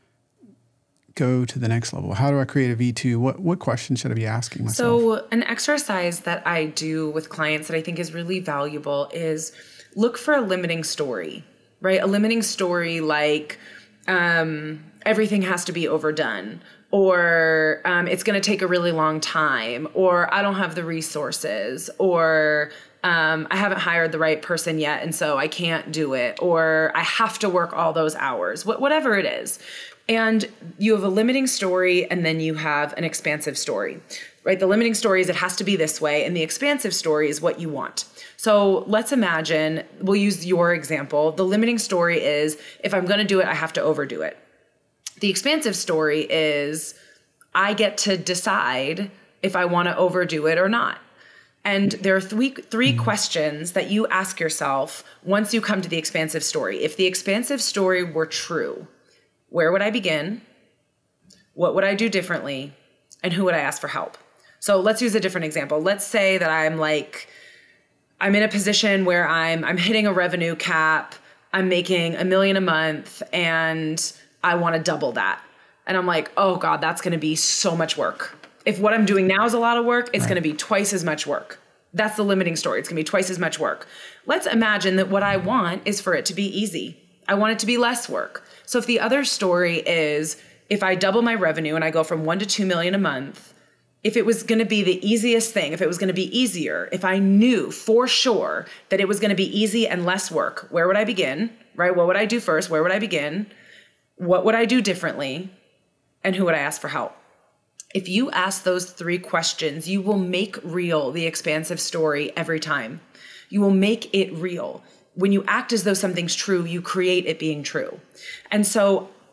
go to the next level? How do I create a V two? What what questions should I be asking myself? So an exercise that I do with clients that I think is really valuable is look for a limiting story, right? A limiting story like um, everything has to be overdone, or um, it's going to take a really long time, or I don't have the resources, or um, I haven't hired the right person yet, and so I can't do it, or I have to work all those hours, wh- whatever it is. And you have a limiting story, and then you have an expansive story, right? The limiting story is it has to be this way, and the expansive story is what you want. So let's imagine, we'll use your example. The limiting story is, if I'm going to do it, I have to overdo it. The expansive story is, I get to decide if I want to overdo it or not. And there are three, three mm-hmm. questions that you ask yourself once you come to the expansive story. If the expansive story were true, where would I begin? What would I do differently? And who would I ask for help? So let's use a different example. Let's say that I'm like, I'm in a position where I'm I'm hitting a revenue cap, I'm making a million a month, and I want to double that. And I'm like, oh God, that's going to be so much work. If what I'm doing now is a lot of work, it's right. going to be twice as much work. That's the limiting story. It's going to be twice as much work. Let's imagine that what I want is for it to be easy. I want it to be less work. So if the other story is, if I double my revenue and I go from one to two million a month, if it was going to be the easiest thing, if it was going to be easier, if I knew for sure that it was going to be easy and less work, where would I begin, right? What would I do first? Where would I begin? What would I do differently? And who would I ask for help? If you ask those three questions, you will make real the expansive story every time. You will make it real. When you act as though something's true, you create it being true. And so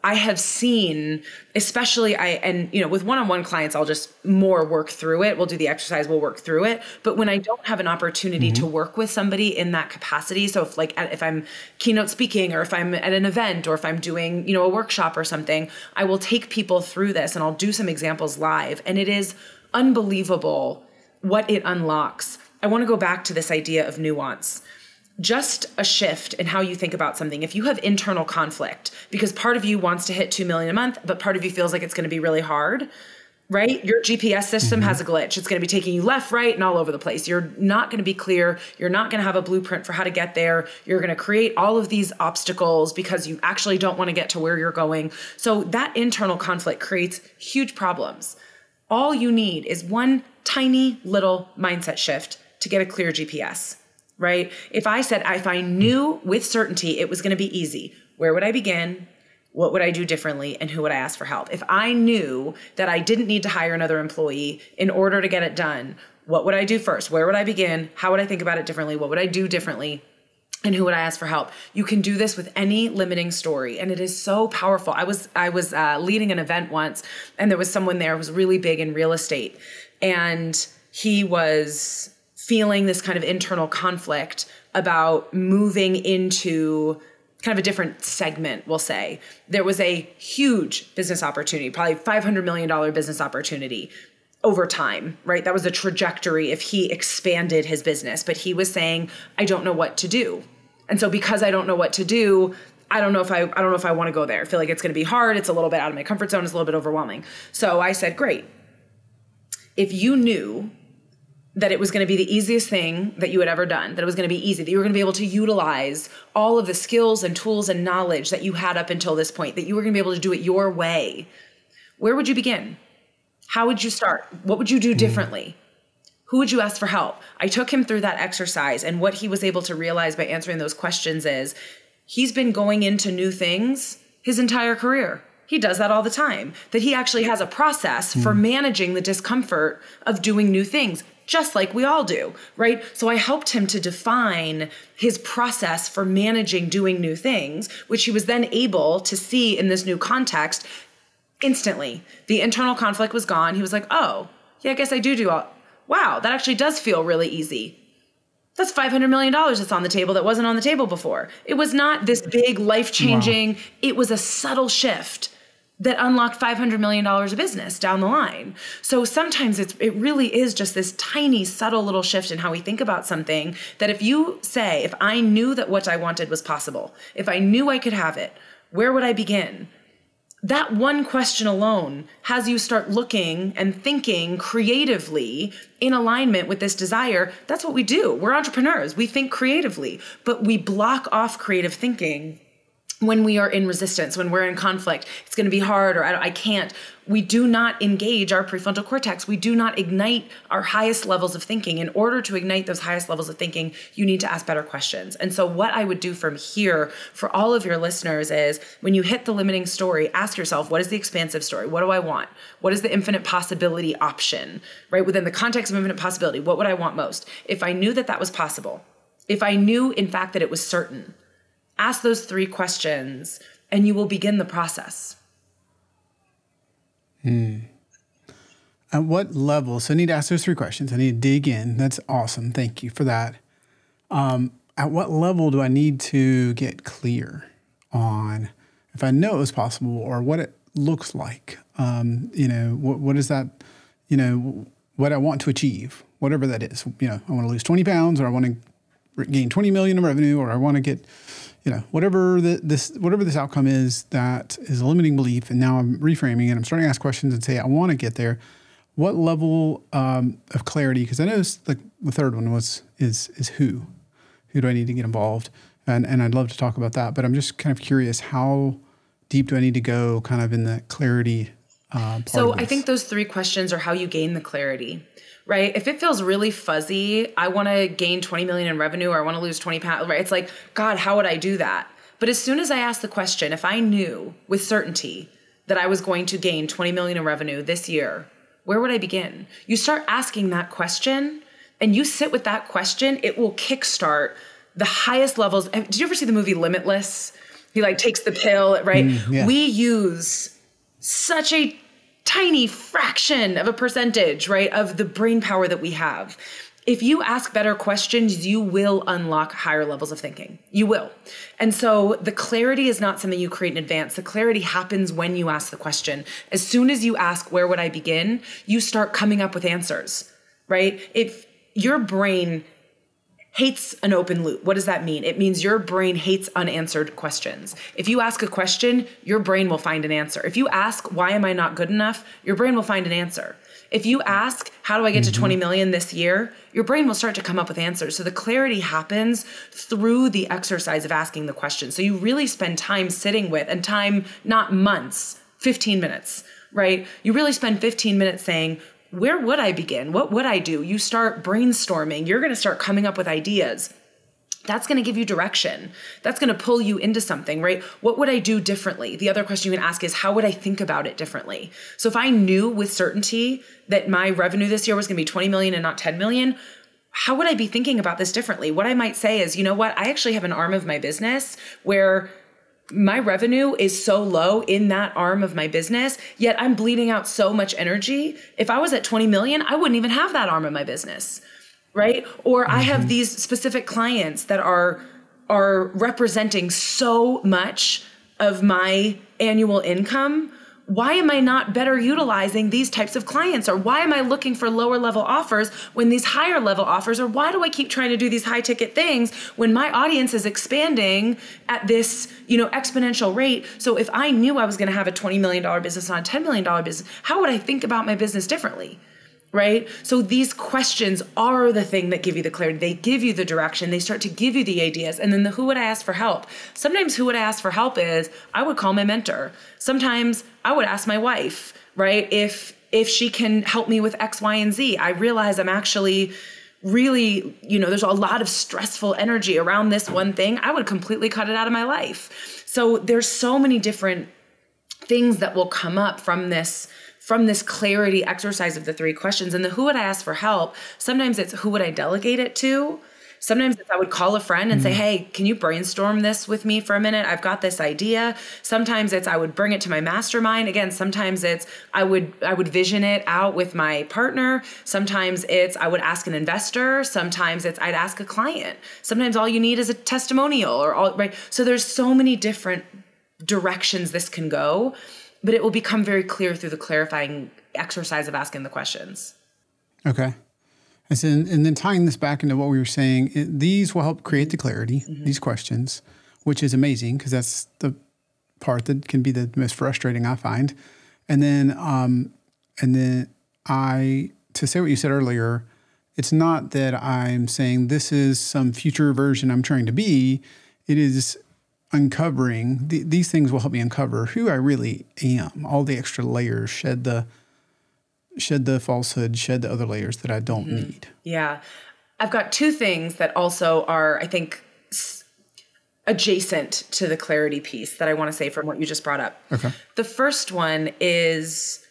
I have seen, especially I, and you know, with one-on-one clients, I'll just more work through it. We'll do the exercise, we'll work through it. But when I don't have an opportunity mm-hmm. to work with somebody in that capacity, so if like, if I'm keynote speaking, or if I'm at an event, or if I'm doing, you know, a workshop or something, I will take people through this and I'll do some examples live. And it is unbelievable what it unlocks. I want to go back to this idea of nuance. Just a shift in how you think about something. If you have internal conflict because part of you wants to hit two million a month, but part of you feels like it's going to be really hard, right? Your G P S system mm-hmm. has a glitch. It's going to be taking you left, right, and all over the place. You're not going to be clear. You're not going to have a blueprint for how to get there. You're going to create all of these obstacles because you actually don't want to get to where you're going. So that internal conflict creates huge problems. All you need is one tiny little mindset shift to get a clear G P S. Right? If I said, if I knew with certainty it was going to be easy, where would I begin? What would I do differently? And who would I ask for help? If I knew that I didn't need to hire another employee in order to get it done, what would I do first? Where would I begin? How would I think about it differently? What would I do differently? And who would I ask for help? You can do this with any limiting story. And it is so powerful. I was, I was uh, leading an event once, and there was someone there who was really big in real estate. And he was feeling this kind of internal conflict about moving into kind of a different segment, we'll say. There was a huge business opportunity, probably five hundred million dollars business opportunity over time, right? That was the trajectory if he expanded his business. But he was saying, I don't know what to do. And so because I don't know what to do, I don't know if I, I don't know if I want to go there. I feel like it's going to be hard. It's a little bit out of my comfort zone. It's a little bit overwhelming. So I said, great. If you knew that it was going to be the easiest thing that you had ever done, that it was going to be easy, that you were going to be able to utilize all of the skills and tools and knowledge that you had up until this point, that you were going to be able to do it your way, where would you begin? How would you start? What would you do differently? Who would you ask for help? I took him through that exercise, and what he was able to realize by answering those questions is he's been going into new things his entire career. He does that all the time, that he actually has a process mm. for managing the discomfort of doing new things, just like we all do, right? So I helped him to define his process for managing doing new things, which he was then able to see in this new context instantly. The internal conflict was gone. He was like, oh, yeah, I guess I do do all. Wow, that actually does feel really easy. That's five hundred million dollars that's on the table that wasn't on the table before. It was not this big life-changing, wow. It was a subtle shift that unlocked five hundred million dollars of business down the line. So sometimes it's, it really is just this tiny, subtle little shift in how we think about something that if you say, if I knew that what I wanted was possible, if I knew I could have it, where would I begin? That one question alone has you start looking and thinking creatively in alignment with this desire. That's what we do. We're entrepreneurs. We think creatively, but we block off creative thinking when we are in resistance, when we're in conflict. It's going to be hard, or I, I can't. We do not engage our prefrontal cortex. We do not ignite our highest levels of thinking. In order to ignite those highest levels of thinking, you need to ask better questions. And so what I would do from here for all of your listeners is when you hit the limiting story, ask yourself, what is the expansive story? What do I want? What is the infinite possibility option, right? Within the context of infinite possibility, what would I want most? If I knew that that was possible, if I knew, in fact, that it was certain, ask those three questions and you will begin the process. Hmm. At what level? So I need to ask those three questions. I need to dig in. That's awesome. Thank you for that. Um, at what level do I need to get clear on if I know it's possible or what it looks like? Um, you know, what, what is that, you know, what I want to achieve, whatever that is. You know, I want to lose twenty pounds, or I want to gain twenty million in revenue, or I want to get, you know, whatever the, this whatever this outcome is that is a limiting belief, and now I'm reframing it. I'm starting to ask questions and say, I want to get there. What level um, of clarity? Because I know the, the third one was is is who, who do I need to get involved, and and I'd love to talk about that. But I'm just kind of curious, how deep do I need to go, kind of in the clarity uh, part So of this? I think those three questions are how you gain the clarity. Right? If it feels really fuzzy, I want to gain twenty million in revenue, or I want to lose twenty pounds, right? It's like, God, how would I do that? But as soon as I ask the question, if I knew with certainty that I was going to gain twenty million in revenue this year, where would I begin? You start asking that question and you sit with that question, it will kickstart the highest levels. Did you ever see the movie Limitless? He like takes the pill, right? Mm, yeah. We use such a tiny fraction of a percentage, right, of the brain power that we have. If you ask better questions, you will unlock higher levels of thinking. You will. And so the clarity is not something you create in advance. The clarity happens when you ask the question. As soon as you ask, where would I begin? You start coming up with answers, right? If your brain hates an open loop, what does that mean? It means your brain hates unanswered questions. If you ask a question, your brain will find an answer. If you ask, why am I not good enough? Your brain will find an answer. If you ask, how do I get mm-hmm. to twenty million this year? Your brain will start to come up with answers. So the clarity happens through the exercise of asking the question. So you really spend time sitting with, and time, not months, fifteen minutes, right? You really spend fifteen minutes saying, where would I begin? What would I do? You start brainstorming. You're going to start coming up with ideas. That's going to give you direction. That's going to pull you into something, right? What would I do differently? The other question you can ask is, how would I think about it differently? So if I knew with certainty that my revenue this year was going to be twenty million and not ten million, how would I be thinking about this differently? What I might say is, you know what? I actually have an arm of my business where my revenue is so low in that arm of my business, yet I'm bleeding out so much energy. If I was at twenty million, I wouldn't even have that arm of my business, right? Or mm-hmm. I have these specific clients that are, are representing so much of my annual income. Why am I not better utilizing these types of clients? Or why am I looking for lower level offers when these higher level offers? Or why do I keep trying to do these high ticket things when my audience is expanding at this, you know, exponential rate? So if I knew I was going to have a twenty million dollars business, not a ten million dollars business, how would I think about my business differently? Right? So these questions are the thing that give you the clarity. They give you the direction. They start to give you the ideas. And then the who would I ask for help? Sometimes who would I ask for help is I would call my mentor. Sometimes I would ask my wife, right? If if she can help me with X, Y, and Z. I realize I'm actually really, you know, there's a lot of stressful energy around this one thing. I would completely cut it out of my life. So there's so many different things that will come up from this from this clarity exercise of the three questions. And the who would I ask for help? Sometimes it's who would I delegate it to? Sometimes it's I would call a friend and mm-hmm. say, hey, can you brainstorm this with me for a minute? I've got this idea. Sometimes it's I would bring it to my mastermind. Again, sometimes it's I would I would vision it out with my partner. Sometimes it's I would ask an investor. Sometimes it's I'd ask a client. Sometimes all you need is a testimonial or all right. So there's so many different directions this can go. But it will become very clear through the clarifying exercise of asking the questions. Okay. And, so, and then tying this back into what we were saying, it, these will help create the clarity, mm-hmm. these questions, which is amazing because that's the part that can be the most frustrating, I find. And then, um, and then I, to say what you said earlier, it's not that I'm saying this is some future version I'm trying to be. It is uncovering, th- these things will help me uncover who I really am, all the extra layers, shed the shed the falsehood, shed the other layers that I don't mm-hmm. need. Yeah. I've got two things that also are, I think, s- adjacent to the clarity piece that I want to say from what you just brought up. Okay. The first one is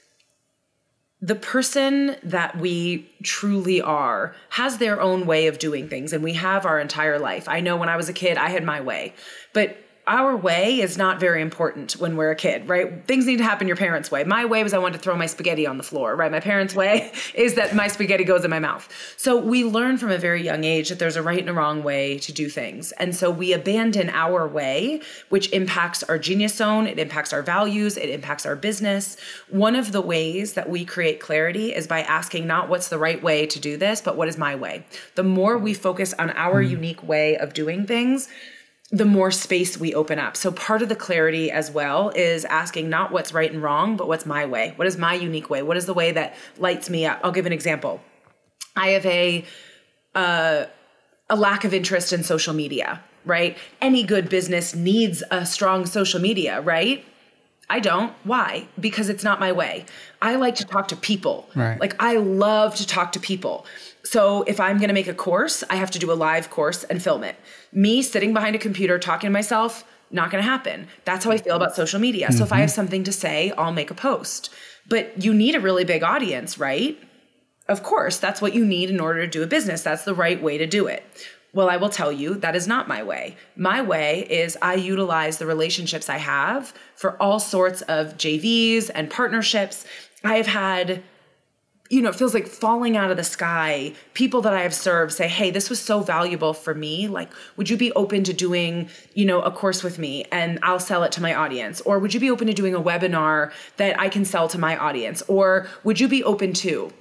the person that we truly are has their own way of doing things, and we have our entire life. I know when I was a kid, I had my way, but our way is not very important when we're a kid, right? Things need to happen your parents' way. My way was I wanted to throw my spaghetti on the floor, right? My parents' way is that my spaghetti goes in my mouth. So we learn from a very young age that there's a right and a wrong way to do things. And so we abandon our way, which impacts our genius zone. It impacts our values. It impacts our business. One of the ways that we create clarity is by asking not what's the right way to do this, but what is my way? The more we focus on our mm-hmm. unique way of doing things, the more space we open up. So part of the clarity as well is asking not what's right and wrong, but what's my way? What is my unique way? What is the way that lights me up? I'll give an example. I have a, uh, a lack of interest in social media, right? Any good business needs a strong social media, right? I don't. Why? Because it's not my way. I like to talk to people. Right. Like I love to talk to people. So if I'm going to make a course, I have to do a live course and film it. Me sitting behind a computer talking to myself, not going to happen. That's how I feel about social media. Mm-hmm. So if I have something to say, I'll make a post. But you need a really big audience, right? Of course, that's what you need in order to do a business. That's the right way to do it. Well, I will tell you that is not my way. My way is I utilize the relationships I have for all sorts of J Vs and partnerships. I have had, you know, it feels like falling out of the sky. People that I have served say, hey, this was so valuable for me. Like, would you be open to doing, you know, a course with me and I'll sell it to my audience? Or would you be open to doing a webinar that I can sell to my audience? Or would you be open to?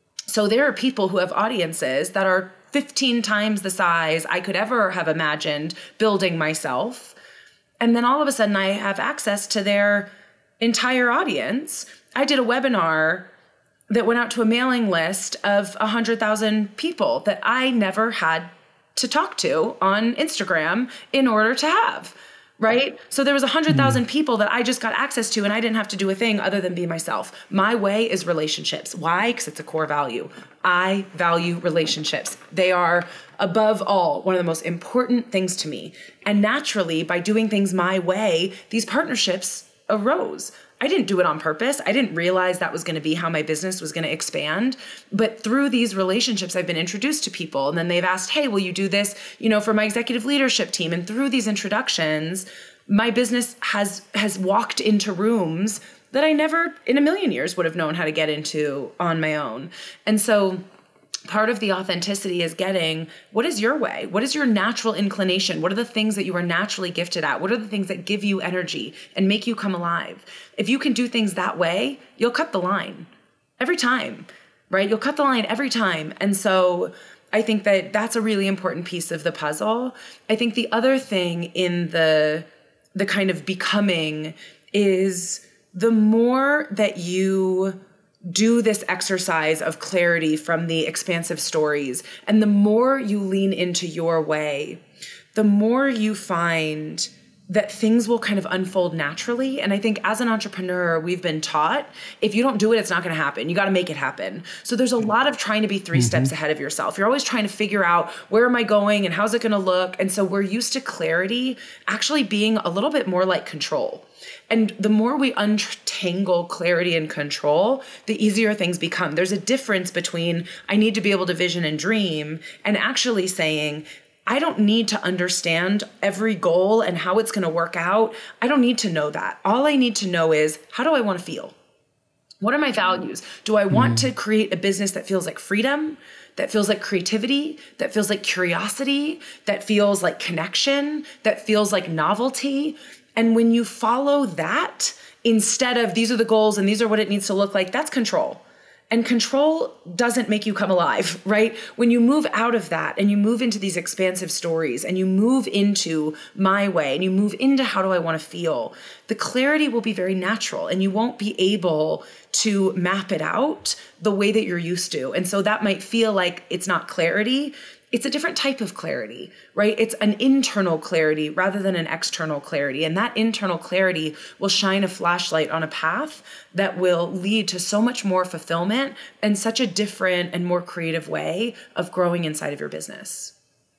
So there are people who have audiences that are fifteen times the size I could ever have imagined building myself. And then all of a sudden I have access to their entire audience. I did a webinar that went out to a mailing list of one hundred thousand people that I never had to talk to on Instagram in order to have, right? So there was one hundred thousand mm. people that I just got access to and I didn't have to do a thing other than be myself. My way is relationships. Why? Because it's a core value. I value relationships. They are above all one of the most important things to me. And naturally, by doing things my way, these partnerships arose. I didn't do it on purpose. I didn't realize that was going to be how my business was going to expand. But through these relationships, I've been introduced to people. And then they've asked, hey, will you do this, you know, for my executive leadership team? And through these introductions, my business has has walked into rooms that I never in a million years would have known how to get into on my own. And so part of the authenticity is getting, what is your way? What is your natural inclination? What are the things that you are naturally gifted at? What are the things that give you energy and make you come alive? If you can do things that way, you'll cut the line every time, right? You'll cut the line every time. And so I think that that's a really important piece of the puzzle. I think the other thing in the, the kind of becoming is the more that you do this exercise of clarity from the expansive stories, and the more you lean into your way, the more you find that things will kind of unfold naturally. And I think as an entrepreneur, we've been taught, if you don't do it, it's not going to happen. You got to make it happen. So there's a lot of trying to be three mm-hmm. steps ahead of yourself. You're always trying to figure out, where am I going and how's it going to look? And so we're used to clarity actually being a little bit more like control. And the more we untangle clarity and control, the easier things become. There's a difference between I need to be able to vision and dream and actually saying, I don't need to understand every goal and how it's going to work out. I don't need to know that. All I need to know is, how do I want to feel? What are my values? Do I want mm. to create a business that feels like freedom, that feels like creativity, that feels like curiosity, that feels like connection, that feels like novelty? And when you follow that, instead of these are the goals and these are what it needs to look like, that's control. And control doesn't make you come alive, right? When you move out of that and you move into these expansive stories and you move into my way and you move into how do I want to feel, the clarity will be very natural and you won't be able to map it out the way that you're used to. And so that might feel like it's not clarity. It's a different type of clarity, right? It's an internal clarity rather than an external clarity. And that internal clarity will shine a flashlight on a path that will lead to so much more fulfillment and such a different and more creative way of growing inside of your business.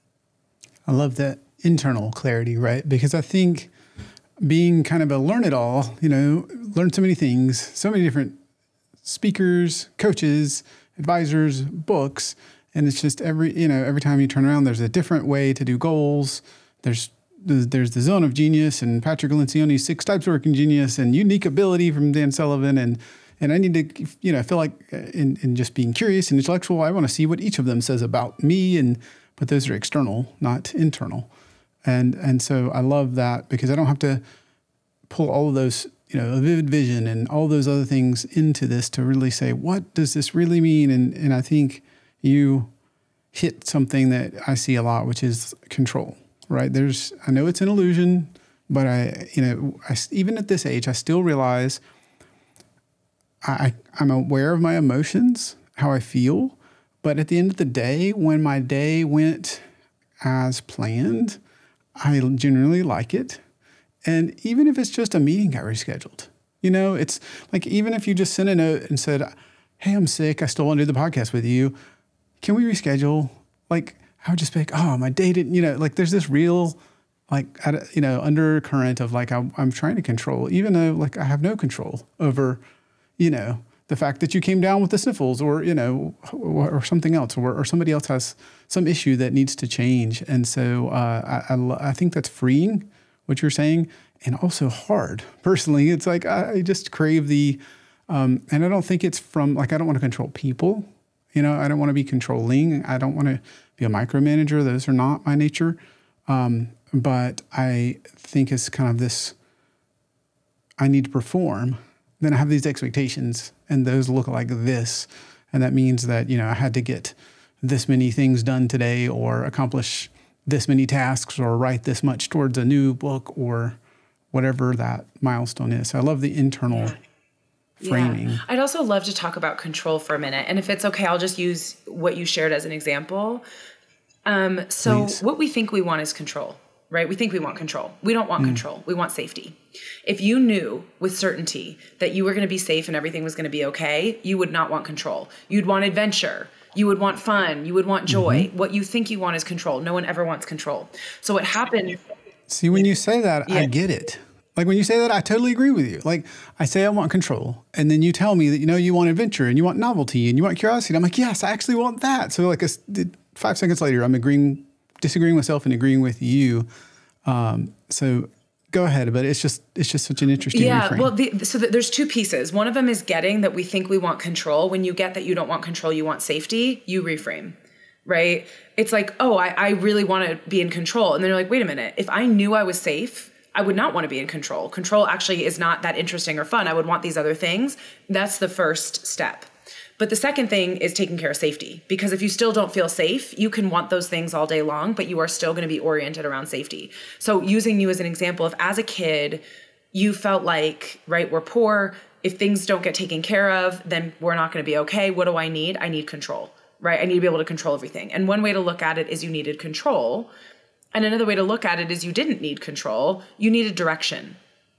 I love that internal clarity, right? Because I think being kind of a learn-it-all, you know, learn so many things, so many different speakers, coaches, advisors, books. And it's just every, you know, every time you turn around, there's a different way to do goals. There's there's the Zone of Genius and Patrick Lencioni's Six Types of Working Genius and Unique Ability from Dan Sullivan. And and I need to, you know, feel like in, in just being curious and intellectual, I want to see what each of them says about me. And but those are external, not internal. And and so I love that because I don't have to pull all of those, you know, a vivid vision and all those other things into this to really say, what does this really mean? And and I think you hit something that I see a lot, which is control, right? There's, I know it's an illusion, but I, you know, I, even at this age, I still realize I, I'm aware of my emotions, how I feel. But at the end of the day, when my day went as planned, I generally like it. And even if it's just a meeting got rescheduled, you know, it's like, even if you just sent a note and said, hey, I'm sick, I still want to do the podcast with you. Can we reschedule? Like, I would just be like, oh, my day didn't, you know, like there's this real, like, you know, undercurrent of like, I'm, I'm trying to control, even though like I have no control over, you know, the fact that you came down with the sniffles, or, you know, or, or something else, or, or somebody else has some issue that needs to change. And so uh, I, I, I think that's freeing, what you're saying, and also hard. Personally, it's like I, I just crave the, um, and I don't think it's from, like, I don't want to control people. You know, I don't want to be controlling. I don't want to be a micromanager. Those are not my nature. Um, but I think it's kind of this, I need to perform. Then I have these expectations, and those look like this. And that means that, you know, I had to get this many things done today, or accomplish this many tasks, or write this much towards a new book, or whatever that milestone is. So I love the internal yeah. framing. Yeah. I'd also love to talk about control for a minute. And if it's okay, I'll just use what you shared as an example. Um, so Please. What we think we want is control. Right? We think we want control. We don't want mm. control. We want safety. If you knew with certainty that you were going to be safe and everything was going to be okay, you would not want control. You'd want adventure. You would want fun. You would want joy. Mm-hmm. What you think you want is control. No one ever wants control. So what happens... See, when you say that, yeah. I get it. Like, when you say that, I totally agree with you. Like, I say I want control, and then you tell me that, you know, you want adventure, and you want novelty, and you want curiosity. And I'm like, yes, I actually want that. So like a, five seconds later, I'm agreeing, disagreeing with myself and agreeing with you. Um, so go ahead, but it's just, it's just such an interesting Yeah. reframe. Well, the, so the, there's two pieces. One of them is getting that we think we want control. When you get that you don't want control, you want safety, you reframe, right? It's like, oh, I, I really want to be in control. And then you're like, wait a minute. If I knew I was safe, I would not want to be in control. Control actually is not that interesting or fun. I would want these other things. That's the first step. But the second thing is taking care of safety, because if you still don't feel safe, you can want those things all day long, but you are still going to be oriented around safety. So using you as an example, if as a kid, you felt like, right, we're poor, if things don't get taken care of, then we're not going to be okay. What do I need? I need control, right? I need to be able to control everything. And one way to look at it is you needed control. And another way to look at it is you didn't need control. You needed direction.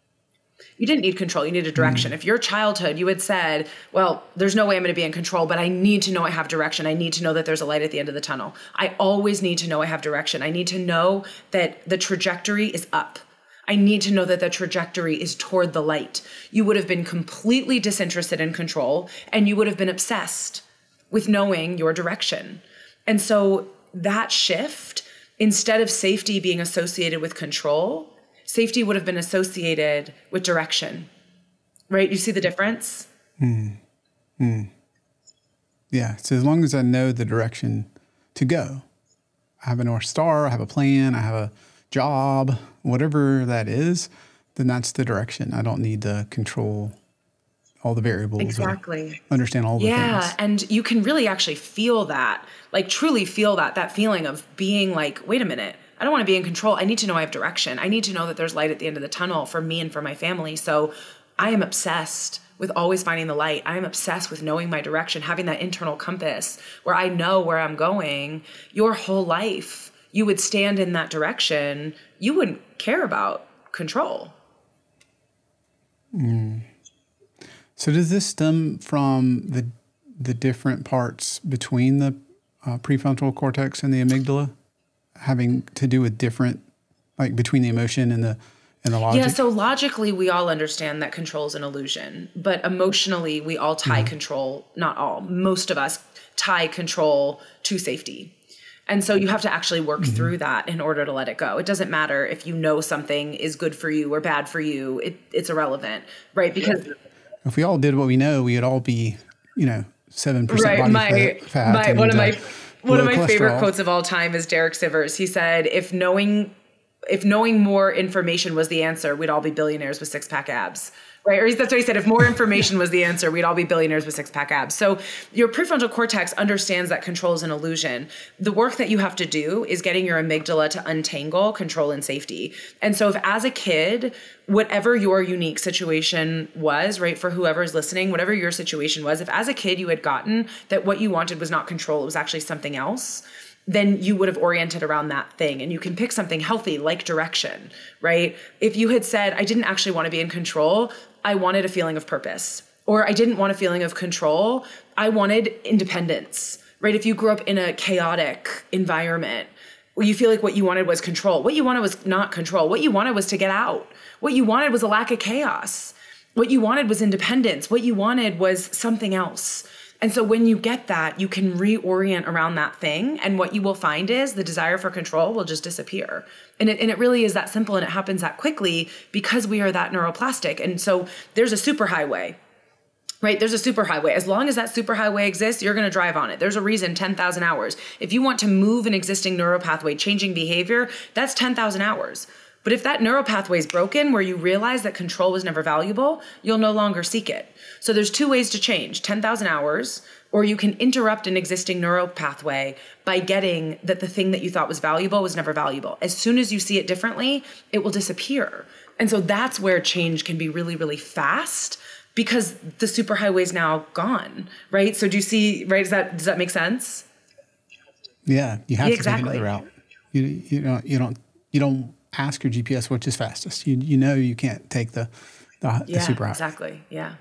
You didn't need control. You needed direction. Mm. If your childhood, you had said, well, there's no way I'm going to be in control, but I need to know I have direction. I need to know that there's a light at the end of the tunnel. I always need to know I have direction. I need to know that the trajectory is up. I need to know that the trajectory is toward the light. You would have been completely disinterested in control, and you would have been obsessed with knowing your direction. And so that shift, instead of safety being associated with control, safety would have been associated with direction, right? You see the difference? Mm. Mm. Yeah. So as long as I know the direction to go, I have a North Star, I have a plan, I have a job, whatever that is, then that's the direction. I don't need to control all the variables. Exactly. Understand all the yeah, things. Yeah. And you can really actually feel that, like truly feel that, that feeling of being like, wait a minute, I don't want to be in control. I need to know I have direction. I need to know that there's light at the end of the tunnel for me and for my family. So I am obsessed with always finding the light. I am obsessed with knowing my direction, having that internal compass where I know where I'm going. Your whole life, you would stand in that direction. You wouldn't care about control. Mm. So does this stem from the the different parts between the uh, prefrontal cortex and the amygdala, having to do with different, like between the emotion and the and the logic? Yeah, so logically we all understand that control is an illusion, but emotionally we all tie mm-hmm. control, not all, most of us tie control to safety. And so you have to actually work mm-hmm. through that in order to let it go. It doesn't matter if you know something is good for you or bad for you. It, it's irrelevant, right? Because if we all did what we know, we would all be, you know, seven percent right. body my, fat. fat my, and, one of my uh, one of my cholesterol. favorite quotes of all time is Derek Sivers. He said, "If knowing if knowing more information was the answer, we'd all be billionaires with six pack abs." Right? Or that's what he said. If more information was the answer, we'd all be billionaires with six pack abs. So your prefrontal cortex understands that control is an illusion. The work that you have to do is getting your amygdala to untangle control and safety. And so if as a kid, whatever your unique situation was, right, for whoever's listening, whatever your situation was, if as a kid you had gotten that what you wanted was not control, it was actually something else, then you would have oriented around that thing. And you can pick something healthy like direction, right? If you had said, I didn't actually want to be in control, I wanted a feeling of purpose, or I didn't want a feeling of control, I wanted independence, right? If you grew up in a chaotic environment where you feel like what you wanted was control, what you wanted was not control. What you wanted was to get out. What you wanted was a lack of chaos. What you wanted was independence. What you wanted was something else. And so when you get that, you can reorient around that thing. And what you will find is the desire for control will just disappear. And it, and it really is that simple, and it happens that quickly because we are that neuroplastic. And so there's a superhighway, right? There's a superhighway. As long as that superhighway exists, you're going to drive on it. There's a reason, ten thousand hours. If you want to move an existing neuropathway, changing behavior, that's ten thousand hours. But if that neuropathway is broken, where you realize that control was never valuable, you'll no longer seek it. So there's two ways to change, ten thousand hours, or you can interrupt an existing neuropathway by getting that the thing that you thought was valuable was never valuable. As soon as you see it differently, it will disappear. And so that's where change can be really, really fast, because the superhighway is now gone, right? So do you see, right? Does that, does that make sense? Yeah, you have Yeah, to exactly. take another route. You, you don't, you don't, you don't ask your G P S which is fastest. You, you know, you can't take the, the, Yeah, the superhighway. exactly. Yeah.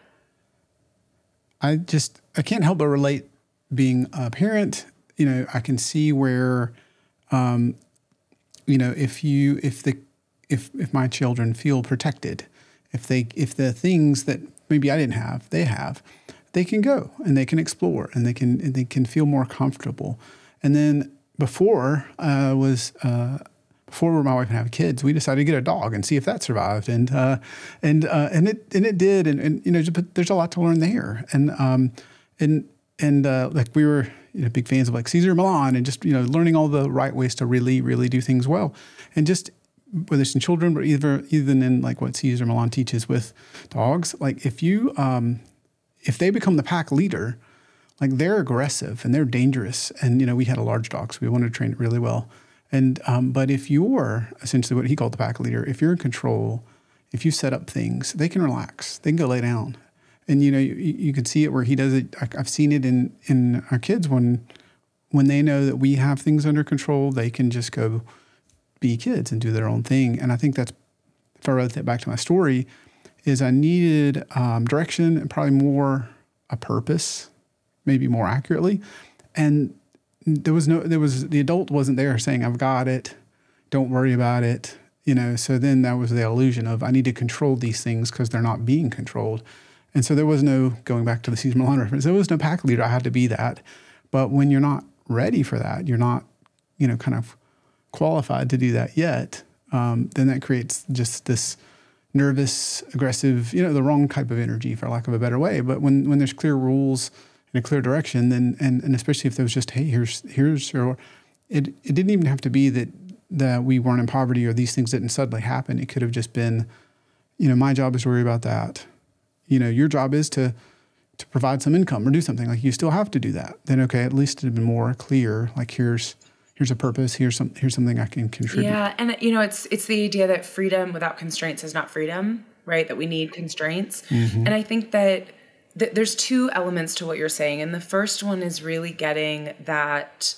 I just, I can't help but relate being a parent. You know, I can see where, um, you know, if you, if the, if, if my children feel protected, if they, if the things that maybe I didn't have, they have, they can go and they can explore and they can, and they can feel more comfortable. And then before uh, was, uh, before my wife and I have kids, we decided to get a dog and see if that survived, and uh, and uh, and it and it did, and, and you know, but there's a lot to learn there, and um, and and uh, like we were you know, big fans of like Cesar Millan, and just you know learning all the right ways to really really do things well, and just whether it's in children, but either even in like what Cesar Millan teaches with dogs, like if you um, if they become the pack leader, like they're aggressive and they're dangerous, and you know we had a large dog, so we wanted to train it really well. And um, but if you're essentially what he called the pack leader, if you're in control, if you set up things, they can relax. They can go lay down, and you know you, you can see it where he does it. I, I've seen it in in our kids when when they know that we have things under control, they can just go be kids and do their own thing. And I think that's, if I wrote that back to my story, is I needed um, direction and probably more a purpose, maybe more accurately, and there was no, there was, the adult wasn't there saying, I've got it, don't worry about it, you know, so then that was the illusion of I need to control these things because they're not being controlled. And so there was no, going back to the Cesar Millan reference, there was no pack leader. I had to be that. But when you're not ready for that, you're not, you know, kind of qualified to do that yet, um, then that creates just this nervous, aggressive, you know, the wrong type of energy, for lack of a better way. But when, when there's clear rules, in a clear direction, then and, and especially if there was just, hey, here's here's your, it it didn't even have to be that that we weren't in poverty or these things didn't suddenly happen. It could have just been, you know, my job is to worry about that. You know, your job is to to provide some income or do something. Like you still have to do that. Then okay, at least it'd been more clear. Like here's here's a purpose. Here's some here's something I can contribute. Yeah, and you know, it's it's the idea that freedom without constraints is not freedom, right? That we need constraints, mm-hmm. and I think that. There's two elements to what you're saying. And the first one is really getting that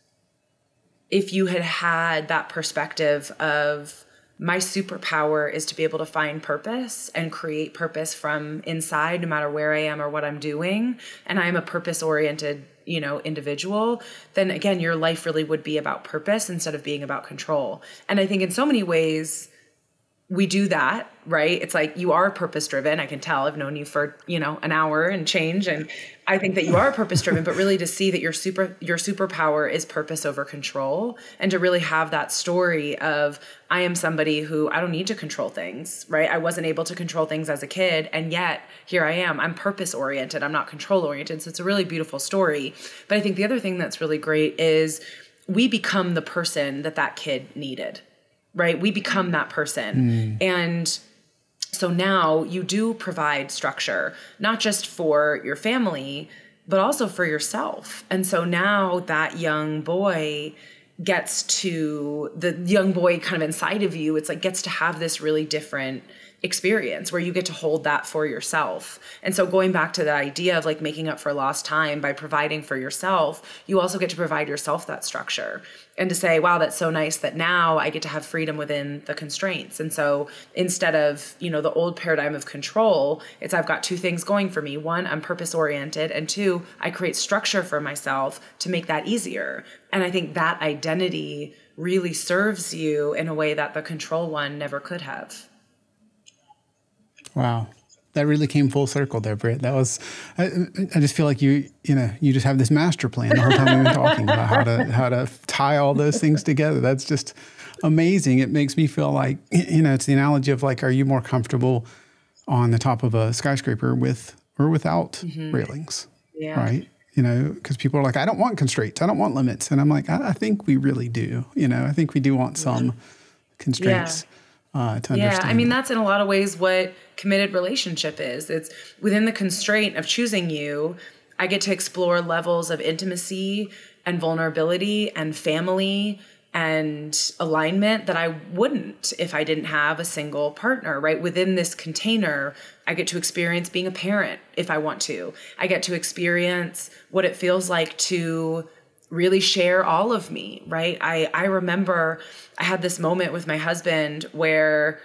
if you had had that perspective of my superpower is to be able to find purpose and create purpose from inside, no matter where I am or what I'm doing, and I'm a purpose-oriented, you know, individual, then again, your life really would be about purpose instead of being about control. And I think in so many ways, we do that, right? It's like you are purpose driven. I can tell. I've known you for, you know, an hour and change. And I think that you are purpose driven, but really to see that your super, your superpower is purpose over control, and to really have that story of I am somebody who I don't need to control things, right? I wasn't able to control things as a kid. And yet here I am, I'm purpose oriented. I'm not control oriented. So it's a really beautiful story. But I think the other thing that's really great is we become the person that that kid needed. Right? We become that person. Mm. And so now you do provide structure, not just for your family, but also for yourself. And so now that young boy gets to, the young boy kind of inside of you, it's like gets to have this really different experience where you get to hold that for yourself. And so going back to the idea of like making up for lost time by providing for yourself, you also get to provide yourself that structure and to say, wow, that's so nice that now I get to have freedom within the constraints. And so instead of, you know, the old paradigm of control, it's I've got two things going for me. One, I'm purpose oriented, and two, I create structure for myself to make that easier. And I think that identity really serves you in a way that the control one never could have. Wow. That really came full circle there, Britt. That was, I, I just feel like you, you know, you just have this master plan the whole time we've been talking about how to, how to tie all those things together. That's just amazing. It makes me feel like, you know, it's the analogy of like, are you more comfortable on the top of a skyscraper with or without mm-hmm. railings? Yeah. Right. You know, because people are like, I don't want constraints. I don't want limits. And I'm like, I, I think we really do. You know, I think we do want some yeah. constraints. Yeah. Uh, to yeah, I mean, that's in a lot of ways what committed relationship is. It's within the constraint of choosing you, I get to explore levels of intimacy and vulnerability and family and alignment that I wouldn't if I didn't have a single partner, right? Within this container, I get to experience being a parent if I want to. I get to experience what it feels like to really share all of me, right? I, I remember I had this moment with my husband where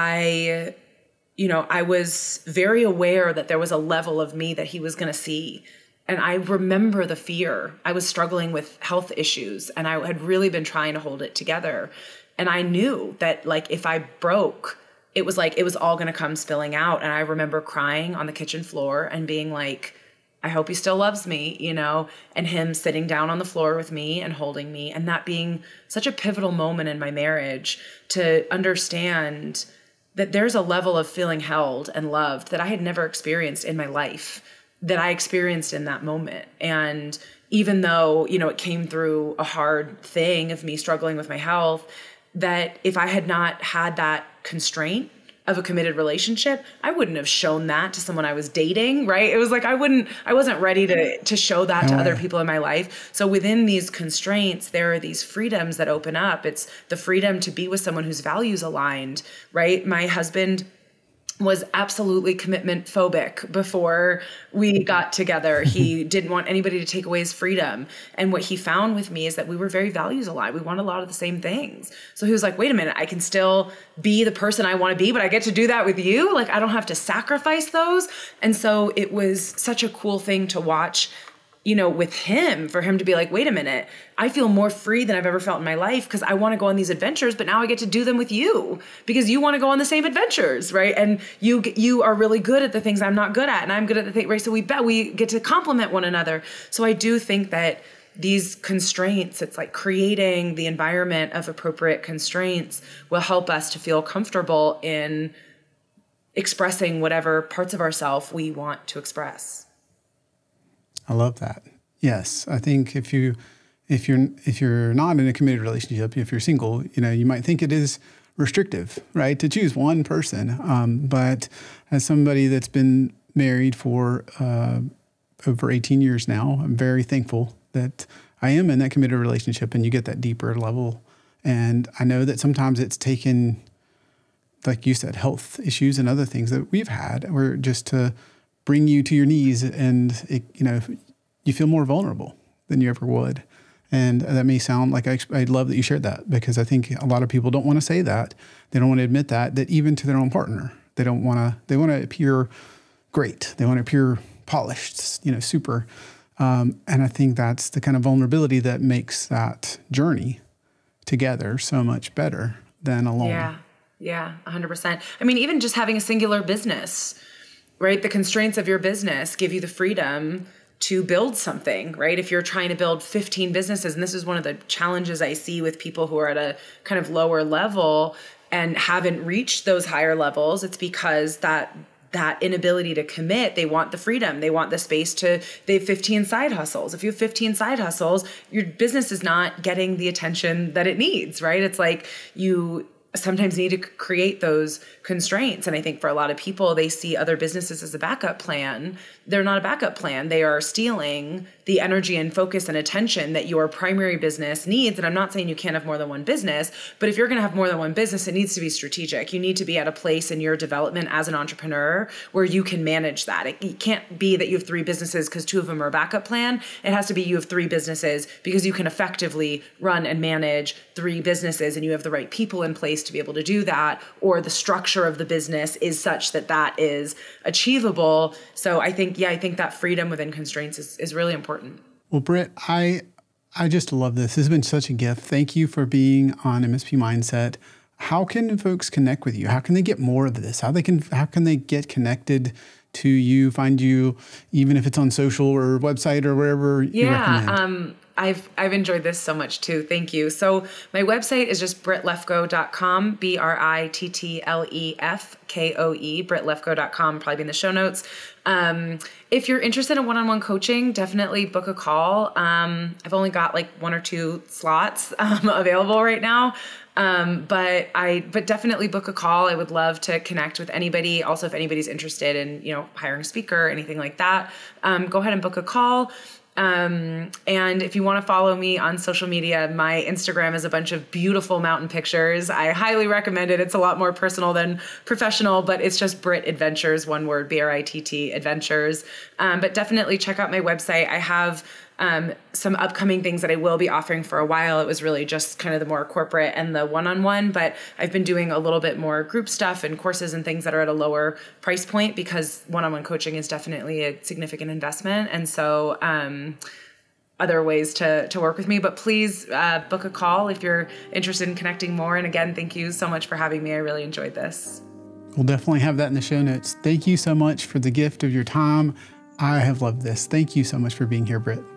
I, you know, I was very aware that there was a level of me that he was going to see. And I remember the fear. I was struggling with health issues and I had really been trying to hold it together. And I knew that like if I broke, it was like it was all going to come spilling out. And I remember crying on the kitchen floor and being like, I hope he still loves me, you know, and him sitting down on the floor with me and holding me, and that being such a pivotal moment in my marriage to understand that there's a level of feeling held and loved that I had never experienced in my life that I experienced in that moment. And even though, you know, it came through a hard thing of me struggling with my health, that if I had not had that constraint of a committed relationship, I wouldn't have shown that to someone I was dating, right? It was like, I wouldn't, I wasn't ready to, to show that no to way. other people in my life. So within these constraints, there are these freedoms that open up. It's the freedom to be with someone whose values aligned, right? My husband was absolutely commitment phobic before we got together. He didn't want anybody to take away his freedom. And what he found with me is that we were very values aligned. We want a lot of the same things. So he was like, wait a minute, I can still be the person I want to be, but I get to do that with you. Like, I don't have to sacrifice those. And so it was such a cool thing to watch, you know, with him, for him to be like, wait a minute, I feel more free than I've ever felt in my life because I want to go on these adventures, but now I get to do them with you because you want to go on the same adventures, right? And you you are really good at the things I'm not good at, and I'm good at the things, right? So we bet we get to complement one another. So I do think that these constraints, it's like creating the environment of appropriate constraints will help us to feel comfortable in expressing whatever parts of ourselves we want to express. I love that. Yes, I think if you if you're if you're not in a committed relationship, if you're single, you know, you might think it is restrictive, right, to choose one person. Um, but as somebody that's been married for uh, over eighteen years now, I'm very thankful that I am in that committed relationship, and you get that deeper level. And I know that sometimes it's taken, like you said, health issues and other things that we've had, or just to bring you to your knees, and it, you know, you feel more vulnerable than you ever would. And that may sound like I, I love that you shared that, because I think a lot of people don't want to say that. They don't want to admit that, that even to their own partner, they don't want to, they want to appear great. They want to appear polished, you know, super. Um, and I think that's the kind of vulnerability that makes that journey together so much better than alone. Yeah. Yeah. A hundred percent. I mean, even just having a singular business, right? The constraints of your business give you the freedom to build something, right? If you're trying to build fifteen businesses, and this is one of the challenges I see with people who are at a kind of lower level and haven't reached those higher levels, it's because that that inability to commit, they want the freedom. They want the space to, they have fifteen side hustles. If you have fifteen side hustles, your business is not getting the attention that it needs, right? It's like you sometimes need to create those constraints. And I think for a lot of people, they see other businesses as a backup plan. They're not a backup plan. They are stealing the energy and focus and attention that your primary business needs. And I'm not saying you can't have more than one business, but if you're going to have more than one business, it needs to be strategic. You need to be at a place in your development as an entrepreneur where you can manage that. It, it can't be that you have three businesses because two of them are a backup plan. It has to be you have three businesses because you can effectively run and manage three businesses, and you have the right people in place to be able to do that, or the structure of the business is such that that is achievable. So I think, yeah, I think that freedom within constraints is, is really important. Well, Britt, I I just love this. This has been such a gift. Thank you for being on M S P Mindset. how can folks connect with you? How can they get more of this? How they can how can they get connected to you, find you, even if it's on social or website or wherever you recommend? Yeah, um, I've I've enjoyed this so much too. Thank you. So my website is just britt lefko dot com, B R I T T L E F K O E, britt lefko dot com, probably be in the show notes. Um, if you're interested in one-on-one coaching, definitely book a call. Um, I've only got like one or two slots um, available right now. Um, but I, but definitely book a call. I would love to connect with anybody. Also, if anybody's interested in, you know, hiring a speaker or anything like that, um, go ahead and book a call. Um, and if you want to follow me on social media, my Instagram is a bunch of beautiful mountain pictures. I highly recommend it. It's a lot more personal than professional, but it's just Britt Adventures, one word, B R I T T Adventures. Um, but definitely check out my website. I have Um, some upcoming things that I will be offering for a while. It was really just kind of the more corporate and the one-on-one, but I've been doing a little bit more group stuff and courses and things that are at a lower price point because one-on-one coaching is definitely a significant investment. And so, um, other ways to, to work with me, but please, uh, book a call if you're interested in connecting more. And again, thank you so much for having me. I really enjoyed this. We'll definitely have that in the show notes. Thank you so much for the gift of your time. I have loved this. Thank you so much for being here, Britt.